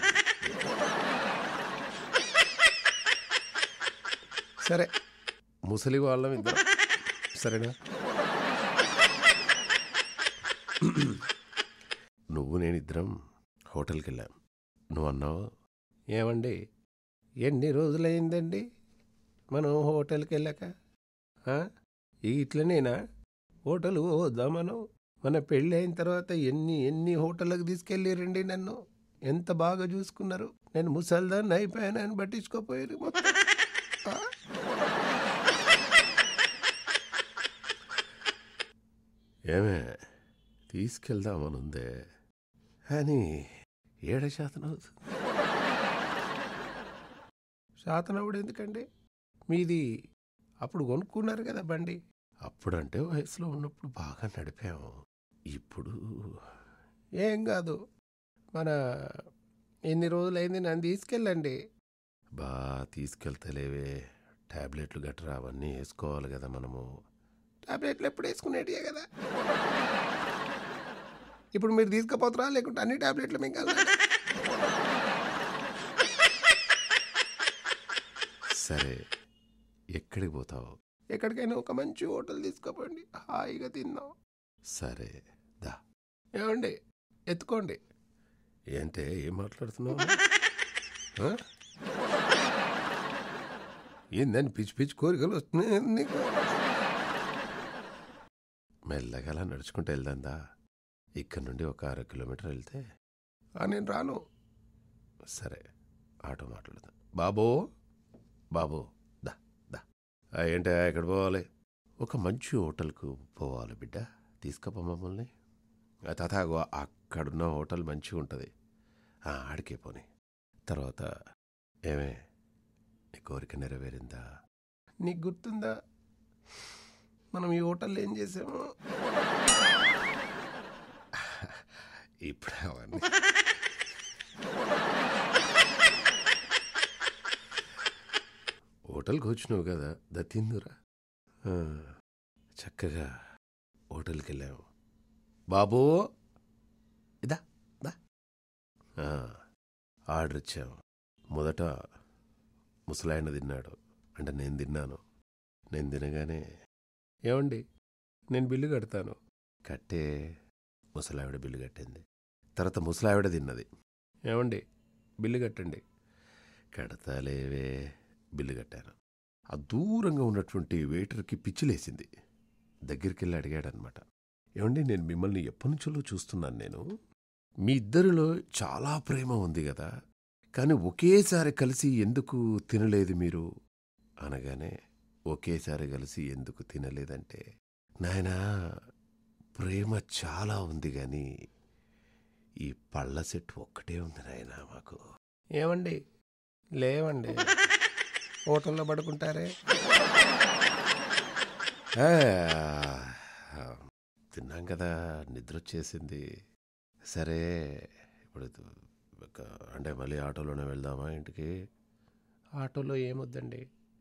సరే ముసలి వాళ్ళం ఇద్దరం, సరేనా? నువ్వు నేను ఇద్దరం హోటల్కి వెళ్ళాం. నువ్వు అన్నావు, ఏమండి ఎన్ని రోజులైందండి మనం హోటల్కి వెళ్ళాక, ఇట్లనేనా హోటల్ పోద్దాం మనం? మన పెళ్ళి అయిన తర్వాత ఎన్ని హోటళ్ళకి తీసుకెళ్ళిరండి నన్ను, ఎంత బాగా చూసుకున్నారు. నేను ముసల్దాన్ని అయిపోయానని పట్టించుకోపోయారు. ఏమే తీసుకెళ్దామనుందే అని శాతనవుతుంది. శాతనవుడు ఎందుకండి? మీది అప్పుడు కొనుక్కున్నారు కదా బండి. అప్పుడంటే వయసులో ఉన్నప్పుడు బాగా నడిపాము. ఇప్పుడు ఏం కాదు, మన ఎన్ని రోజులైంది నన్ను తీసుకెళ్ళండి. తీసుకెళ్తలేవే, ట్యాబ్లెట్లు గట్రా అవన్నీ వేసుకోవాలి కదా మనము. ట్యాబ్లెట్లు ఎప్పుడు వేసుకునేటివే కదా. ఇప్పుడు మీరు తీసుకుపోతారా లేకుంటే అన్ని ట్యాబ్లెట్లు మింగాలి? సరే ఎక్కడికి పోతావు? ఎక్కడికైనా ఒక మంచి హోటల్ తీసుకుపోండి, హాయిగా తిందాం. సరే దా. ఏమండి ఎత్తుకోండి. ఏంటే ఏం మాట్లాడుతున్నావు? ఏందని పిచ్చి పిచ్చి కోరికలు వస్తున్నాయి నీకు? మెల్లగా అలా నడుచుకుంటూ వెళ్దా. ఇక్కడ నుండి ఒక 6 కిలోమీటర్ వెళ్తే నేను రాను. సరే ఆటో మాట్లాడదా. బాబో దా దా. ఏంటా ఎక్కడ పోవాలి? ఒక మంచి హోటల్కు పోవాలి బిడ్డ, తీసుకపో మమ్మల్ని. తాతాగో అక్కడున్న హోటల్ మంచిగా ఉంటుంది, ఆడికే పోని. తర్వాత ఏమే నీ కోరిక నెరవేరిందా? నీకు గుర్తుందా మనం ఈ హోటల్లో ఏం చేసాము? ఇప్పుడు అవన్నీ హోటల్కి వచ్చినావు కదా, దా తిందురా. చక్కగా హోటల్కి వెళ్ళాము. బాబు ఇదా దా. ఆర్డర్ ఇచ్చాము. మొదట ముసలాయన తిన్నాడు, అంటే నేను తిన్నాను. నేను తినగానే ఏమండి నేను బిల్లు కడతాను. కట్టే ముసలావిడ బిల్లు కట్టింది. తర్వాత ముసలావిడ తిన్నది. ఏమండి బిల్లు కట్టండి. కడతాలేవే బిల్లు కట్టాను. ఆ దూరంగా ఉన్నటువంటి వెయిటర్కి పిచ్చిలేసింది. దగ్గరికి వెళ్ళి అడిగాడనమాట, ఏమండి నేను మిమ్మల్ని ఎప్పటి నుంచో చూస్తున్నాను, నేను మీ ఇద్దరిలో చాలా ప్రేమ ఉంది కదా, కానీ ఒకేసారి కలిసి ఎందుకు తినలేదు మీరు అనగానే, ఒకేసారి కలిసి ఎందుకు తినలేదంటే, నాయనా ప్రేమ చాలా ఉంది కానీ ఈ పళ్ళ సెట్ ఒక్కటే ఉంది నాయనా మాకు. ఏమండి లేవండి హోటల్లో పడుకుంటారే. తిన్నాం కదా నిద్ర వచ్చేసింది. సరే ఇప్పుడు అంటే మళ్ళీ ఆటోలోనే వెళ్దామా ఇంటికి? ఆటోలో ఏమొద్దండి,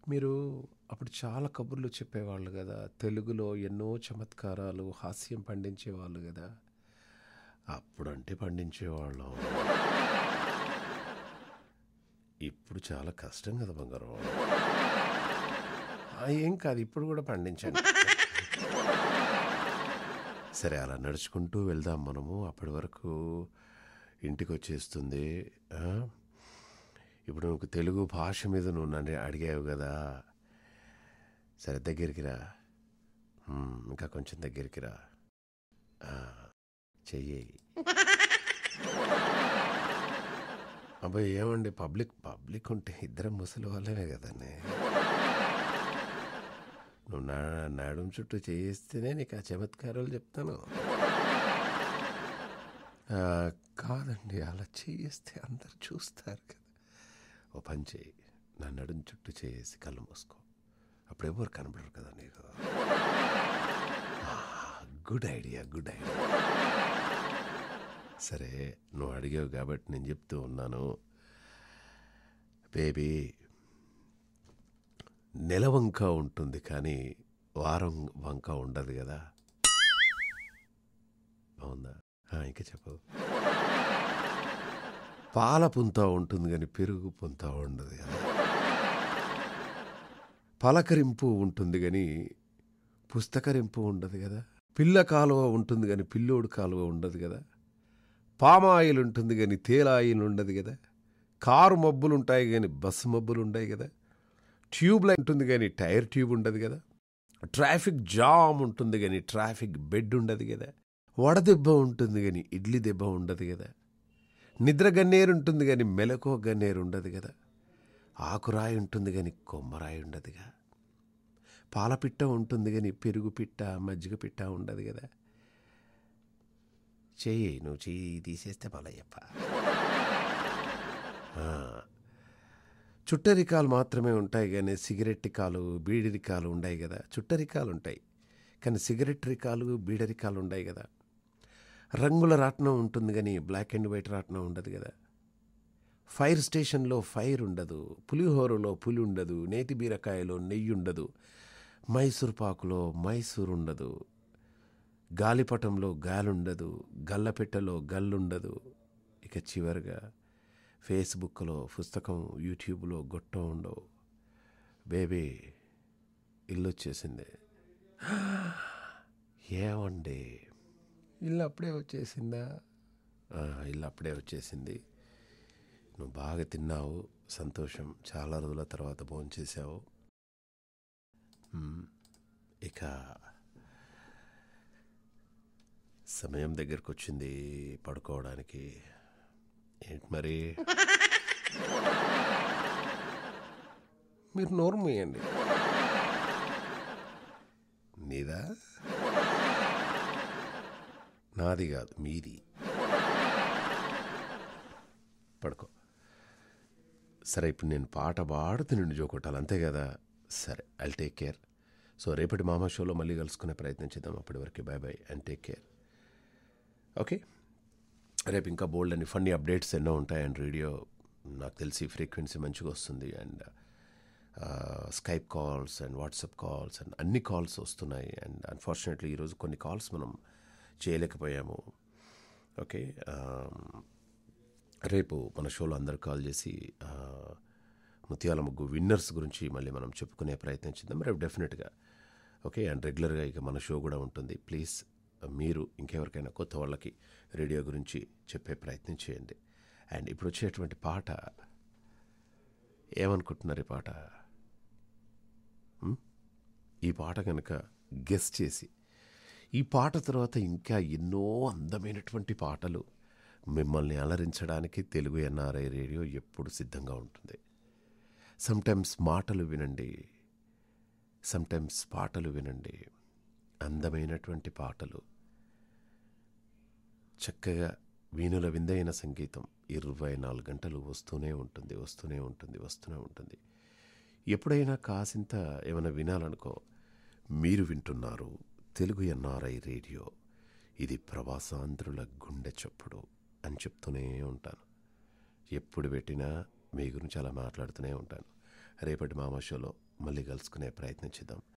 మీరు అప్పుడు చాలా కబుర్లు చెప్పేవాళ్ళు కదా, తెలుగులో ఎన్నో చమత్కారాలు, హాస్యం పండించేవాళ్ళు కదా. అప్పుడంటే పండించేవాళ్ళం, ఇప్పుడు చాలా కష్టం కదా బంగారం. ఏం కాదు, ఇప్పుడు కూడా పండించండి. సరే, అలా నడుచుకుంటూ వెళ్దాం మనము. అప్పటి వరకు ఇంటికి వచ్చేస్తుంది. ఇప్పుడు నువ్వు తెలుగు భాష మీద నువ్వు నన్ను అడిగావు కదా, సరే దగ్గరికి రా, ఇంకా కొంచెం దగ్గరికి రా, చెయ్యి. అబ్బాయి ఏమండి, పబ్లిక్ ఉంటే ఇద్దరం ముసలి వాళ్ళమే కదండి. నువ్వు నాడం చుట్టూ చేయిస్తేనే నీకు ఆ చమత్కారాలు చెప్తాను. కాదండి, అలా చేయిస్తే అందరు చూస్తారు కదా. ఓ పని చేయి, నా నడుం చుట్టూ చేసి కళ్ళు మూసుకో, అప్పుడు ఎవరు కనపడరు కదా నీకు. Good idea. సరే, నువ్వు అడిగావు కాబట్టి నేను చెప్తూ ఉన్నాను. బేబీ, నెల వంక ఉంటుంది కానీ వారం వంక ఉండదు కదా. బాగుందా? ఇంకా చెప్పు. పాల పుంత ఉంటుంది కానీ పెరుగు పుంత ఉండదు కదా. పలకరింపు ఉంటుంది కానీ పుస్తకరింపు ఉండదు కదా. పిల్ల కాలువ ఉంటుంది కానీ పిల్లోడు కాలువ ఉండదు కదా. పామాయిల్ ఉంటుంది కానీ తేలాయిల్ ఉండదు కదా. కారు మబ్బులు ఉంటాయి కానీ బస్సు మబ్బులు ఉంటాయి కదా. ట్యూబ్ లైన్ ఉంటుంది కానీ టైర్ ట్యూబ్ ఉండదు కదా. ట్రాఫిక్ జామ్ ఉంటుంది కానీ ట్రాఫిక్ బెడ్ ఉండదు కదా. వడదెబ్బ ఉంటుంది కానీ ఇడ్లీ దెబ్బ ఉండదు కదా. నిద్ర గన్నేరు ఉంటుంది కానీ మెలకో గన్నేరు ఉండదు కదా. ఆకురాయి ఉంటుంది కానీ కొమ్మరాయి ఉండదుగా. పాలపిట్ట ఉంటుంది కానీ పెరుగు పిట్ట మజ్జిగ పిట్ట ఉండదు కదా. నువ్వు చెయ్యి తీసేస్తే మలయ్యప్ప. చుట్టరికాలు మాత్రమే ఉంటాయి కానీ సిగరెట్ రికాలు బీడి రికాలు ఉన్నాయి కదా. చుట్టరికాలు ఉంటాయి కానీ సిగరెట్ రికాలు బీడరికాలు ఉన్నాయి కదా. రంగుల రాట్నం ఉంటుంది కానీ బ్లాక్ అండ్ వైట్ రాట్నం ఉండదు కదా. ఫైర్ స్టేషన్లో ఫైర్ ఉండదు. పులిహోరలో పులి ఉండదు. నేతి బీరకాయలో నెయ్యి ఉండదు. మైసూర్ పాకులో మైసూర్ ఉండదు. గాలిపటంలో గాలుండదు. గల్లపెట్టెలో గల్లుండదు. ఇక చివరిగా ఫేస్బుక్లో పుస్తకం, యూట్యూబ్లో గొట్టం ఉండవు. బేబీ, ఇల్లు వచ్చేసింది. ఏమండి, ఇల్లు అప్పుడే వచ్చేసిందా? ఇల్లు అప్పుడే వచ్చేసింది. నువ్వు బాగా తిన్నావు, సంతోషం. చాలా రోజుల తర్వాత భోంచేసావు. ఇక సమయం దగ్గరకు వచ్చింది పడుకోవడానికి. ఏంటి మరి, మీరు నోరు మూయండి. నీదా? నాది కాదు, మీది. పడుకో. సరే, ఇప్పుడు నేను పాట పాడుతూ నిన్ను జోకొట్టాలి, అంతే కదా. సరే, ఐల్ టేక్ కేర్. సో రేపటి మామా షోలో మళ్ళీ కలుసుకునే ప్రయత్నం చేద్దాం. అప్పటి వరకు bye bye and take care. Okay, రేపు ఇంకా బోల్డ్ అని ఫన్నీ అప్డేట్స్ ఎన్నో ఉంటాయి. అండ్ రేడియో నాకు తెలిసి ఫ్రీక్వెన్సీ మంచిగా వస్తుంది. And Skype calls and WhatsApp calls and అన్ని కాల్స్ వస్తున్నాయి. అండ్ అన్ఫార్చునేట్లీ ఈరోజు కొన్ని కాల్స్ మనం చేయలేకపోయాము. ఓకే, రేపు మన షోలో అందరు కాల్ చేసి ముత్యాల ముగ్గు విన్నర్స్ గురించి మళ్ళీ మనం చెప్పుకునే ప్రయత్నం చేద్దాం రేపు డెఫినెట్గా. ఓకే, అండ్ రెగ్యులర్గా ఇక మన షో కూడా ఉంటుంది. ప్లీజ్ మీరు ఇంకెవరికైనా కొత్త వాళ్ళకి రేడియో గురించి చెప్పే ప్రయత్నం చేయండి. అండ్ ఇప్పుడు వచ్చేటువంటి పాట ఏమనుకుంటున్నారు? ఈ పాట కనుక గెస్ చేసి, ఈ పాట తర్వాత ఇంకా ఎన్నో అందమైనటువంటి పాటలు మిమ్మల్ని అలరించడానికి తెలుగు ఎన్ఆర్ఐ రేడియో ఎప్పుడు సిద్ధంగా ఉంటుంది. సమ్టైమ్స్ మాటలు వినండి, సమ్టైమ్స్ పాటలు వినండి. అందమైనటువంటి పాటలు, చక్కగా వీణుల విందైన సంగీతం 24 గంటలు వస్తూనే ఉంటుంది. ఎప్పుడైనా కాసింత ఏమైనా వినాలనుకో, మీరు వింటున్నారు తెలుగు ఎన్ఆర్ఐ రేడియో. ఇది ప్రవాసాంధ్రుల గుండె చప్పుడు అని చెప్తూనే ఉంటాను. ఎప్పుడు పెట్టినా మీ గురించి అలా మాట్లాడుతూనే ఉంటాను. రేపటి మామా షోలో మళ్ళీ కలుసుకునే ప్రయత్నం చేద్దాం.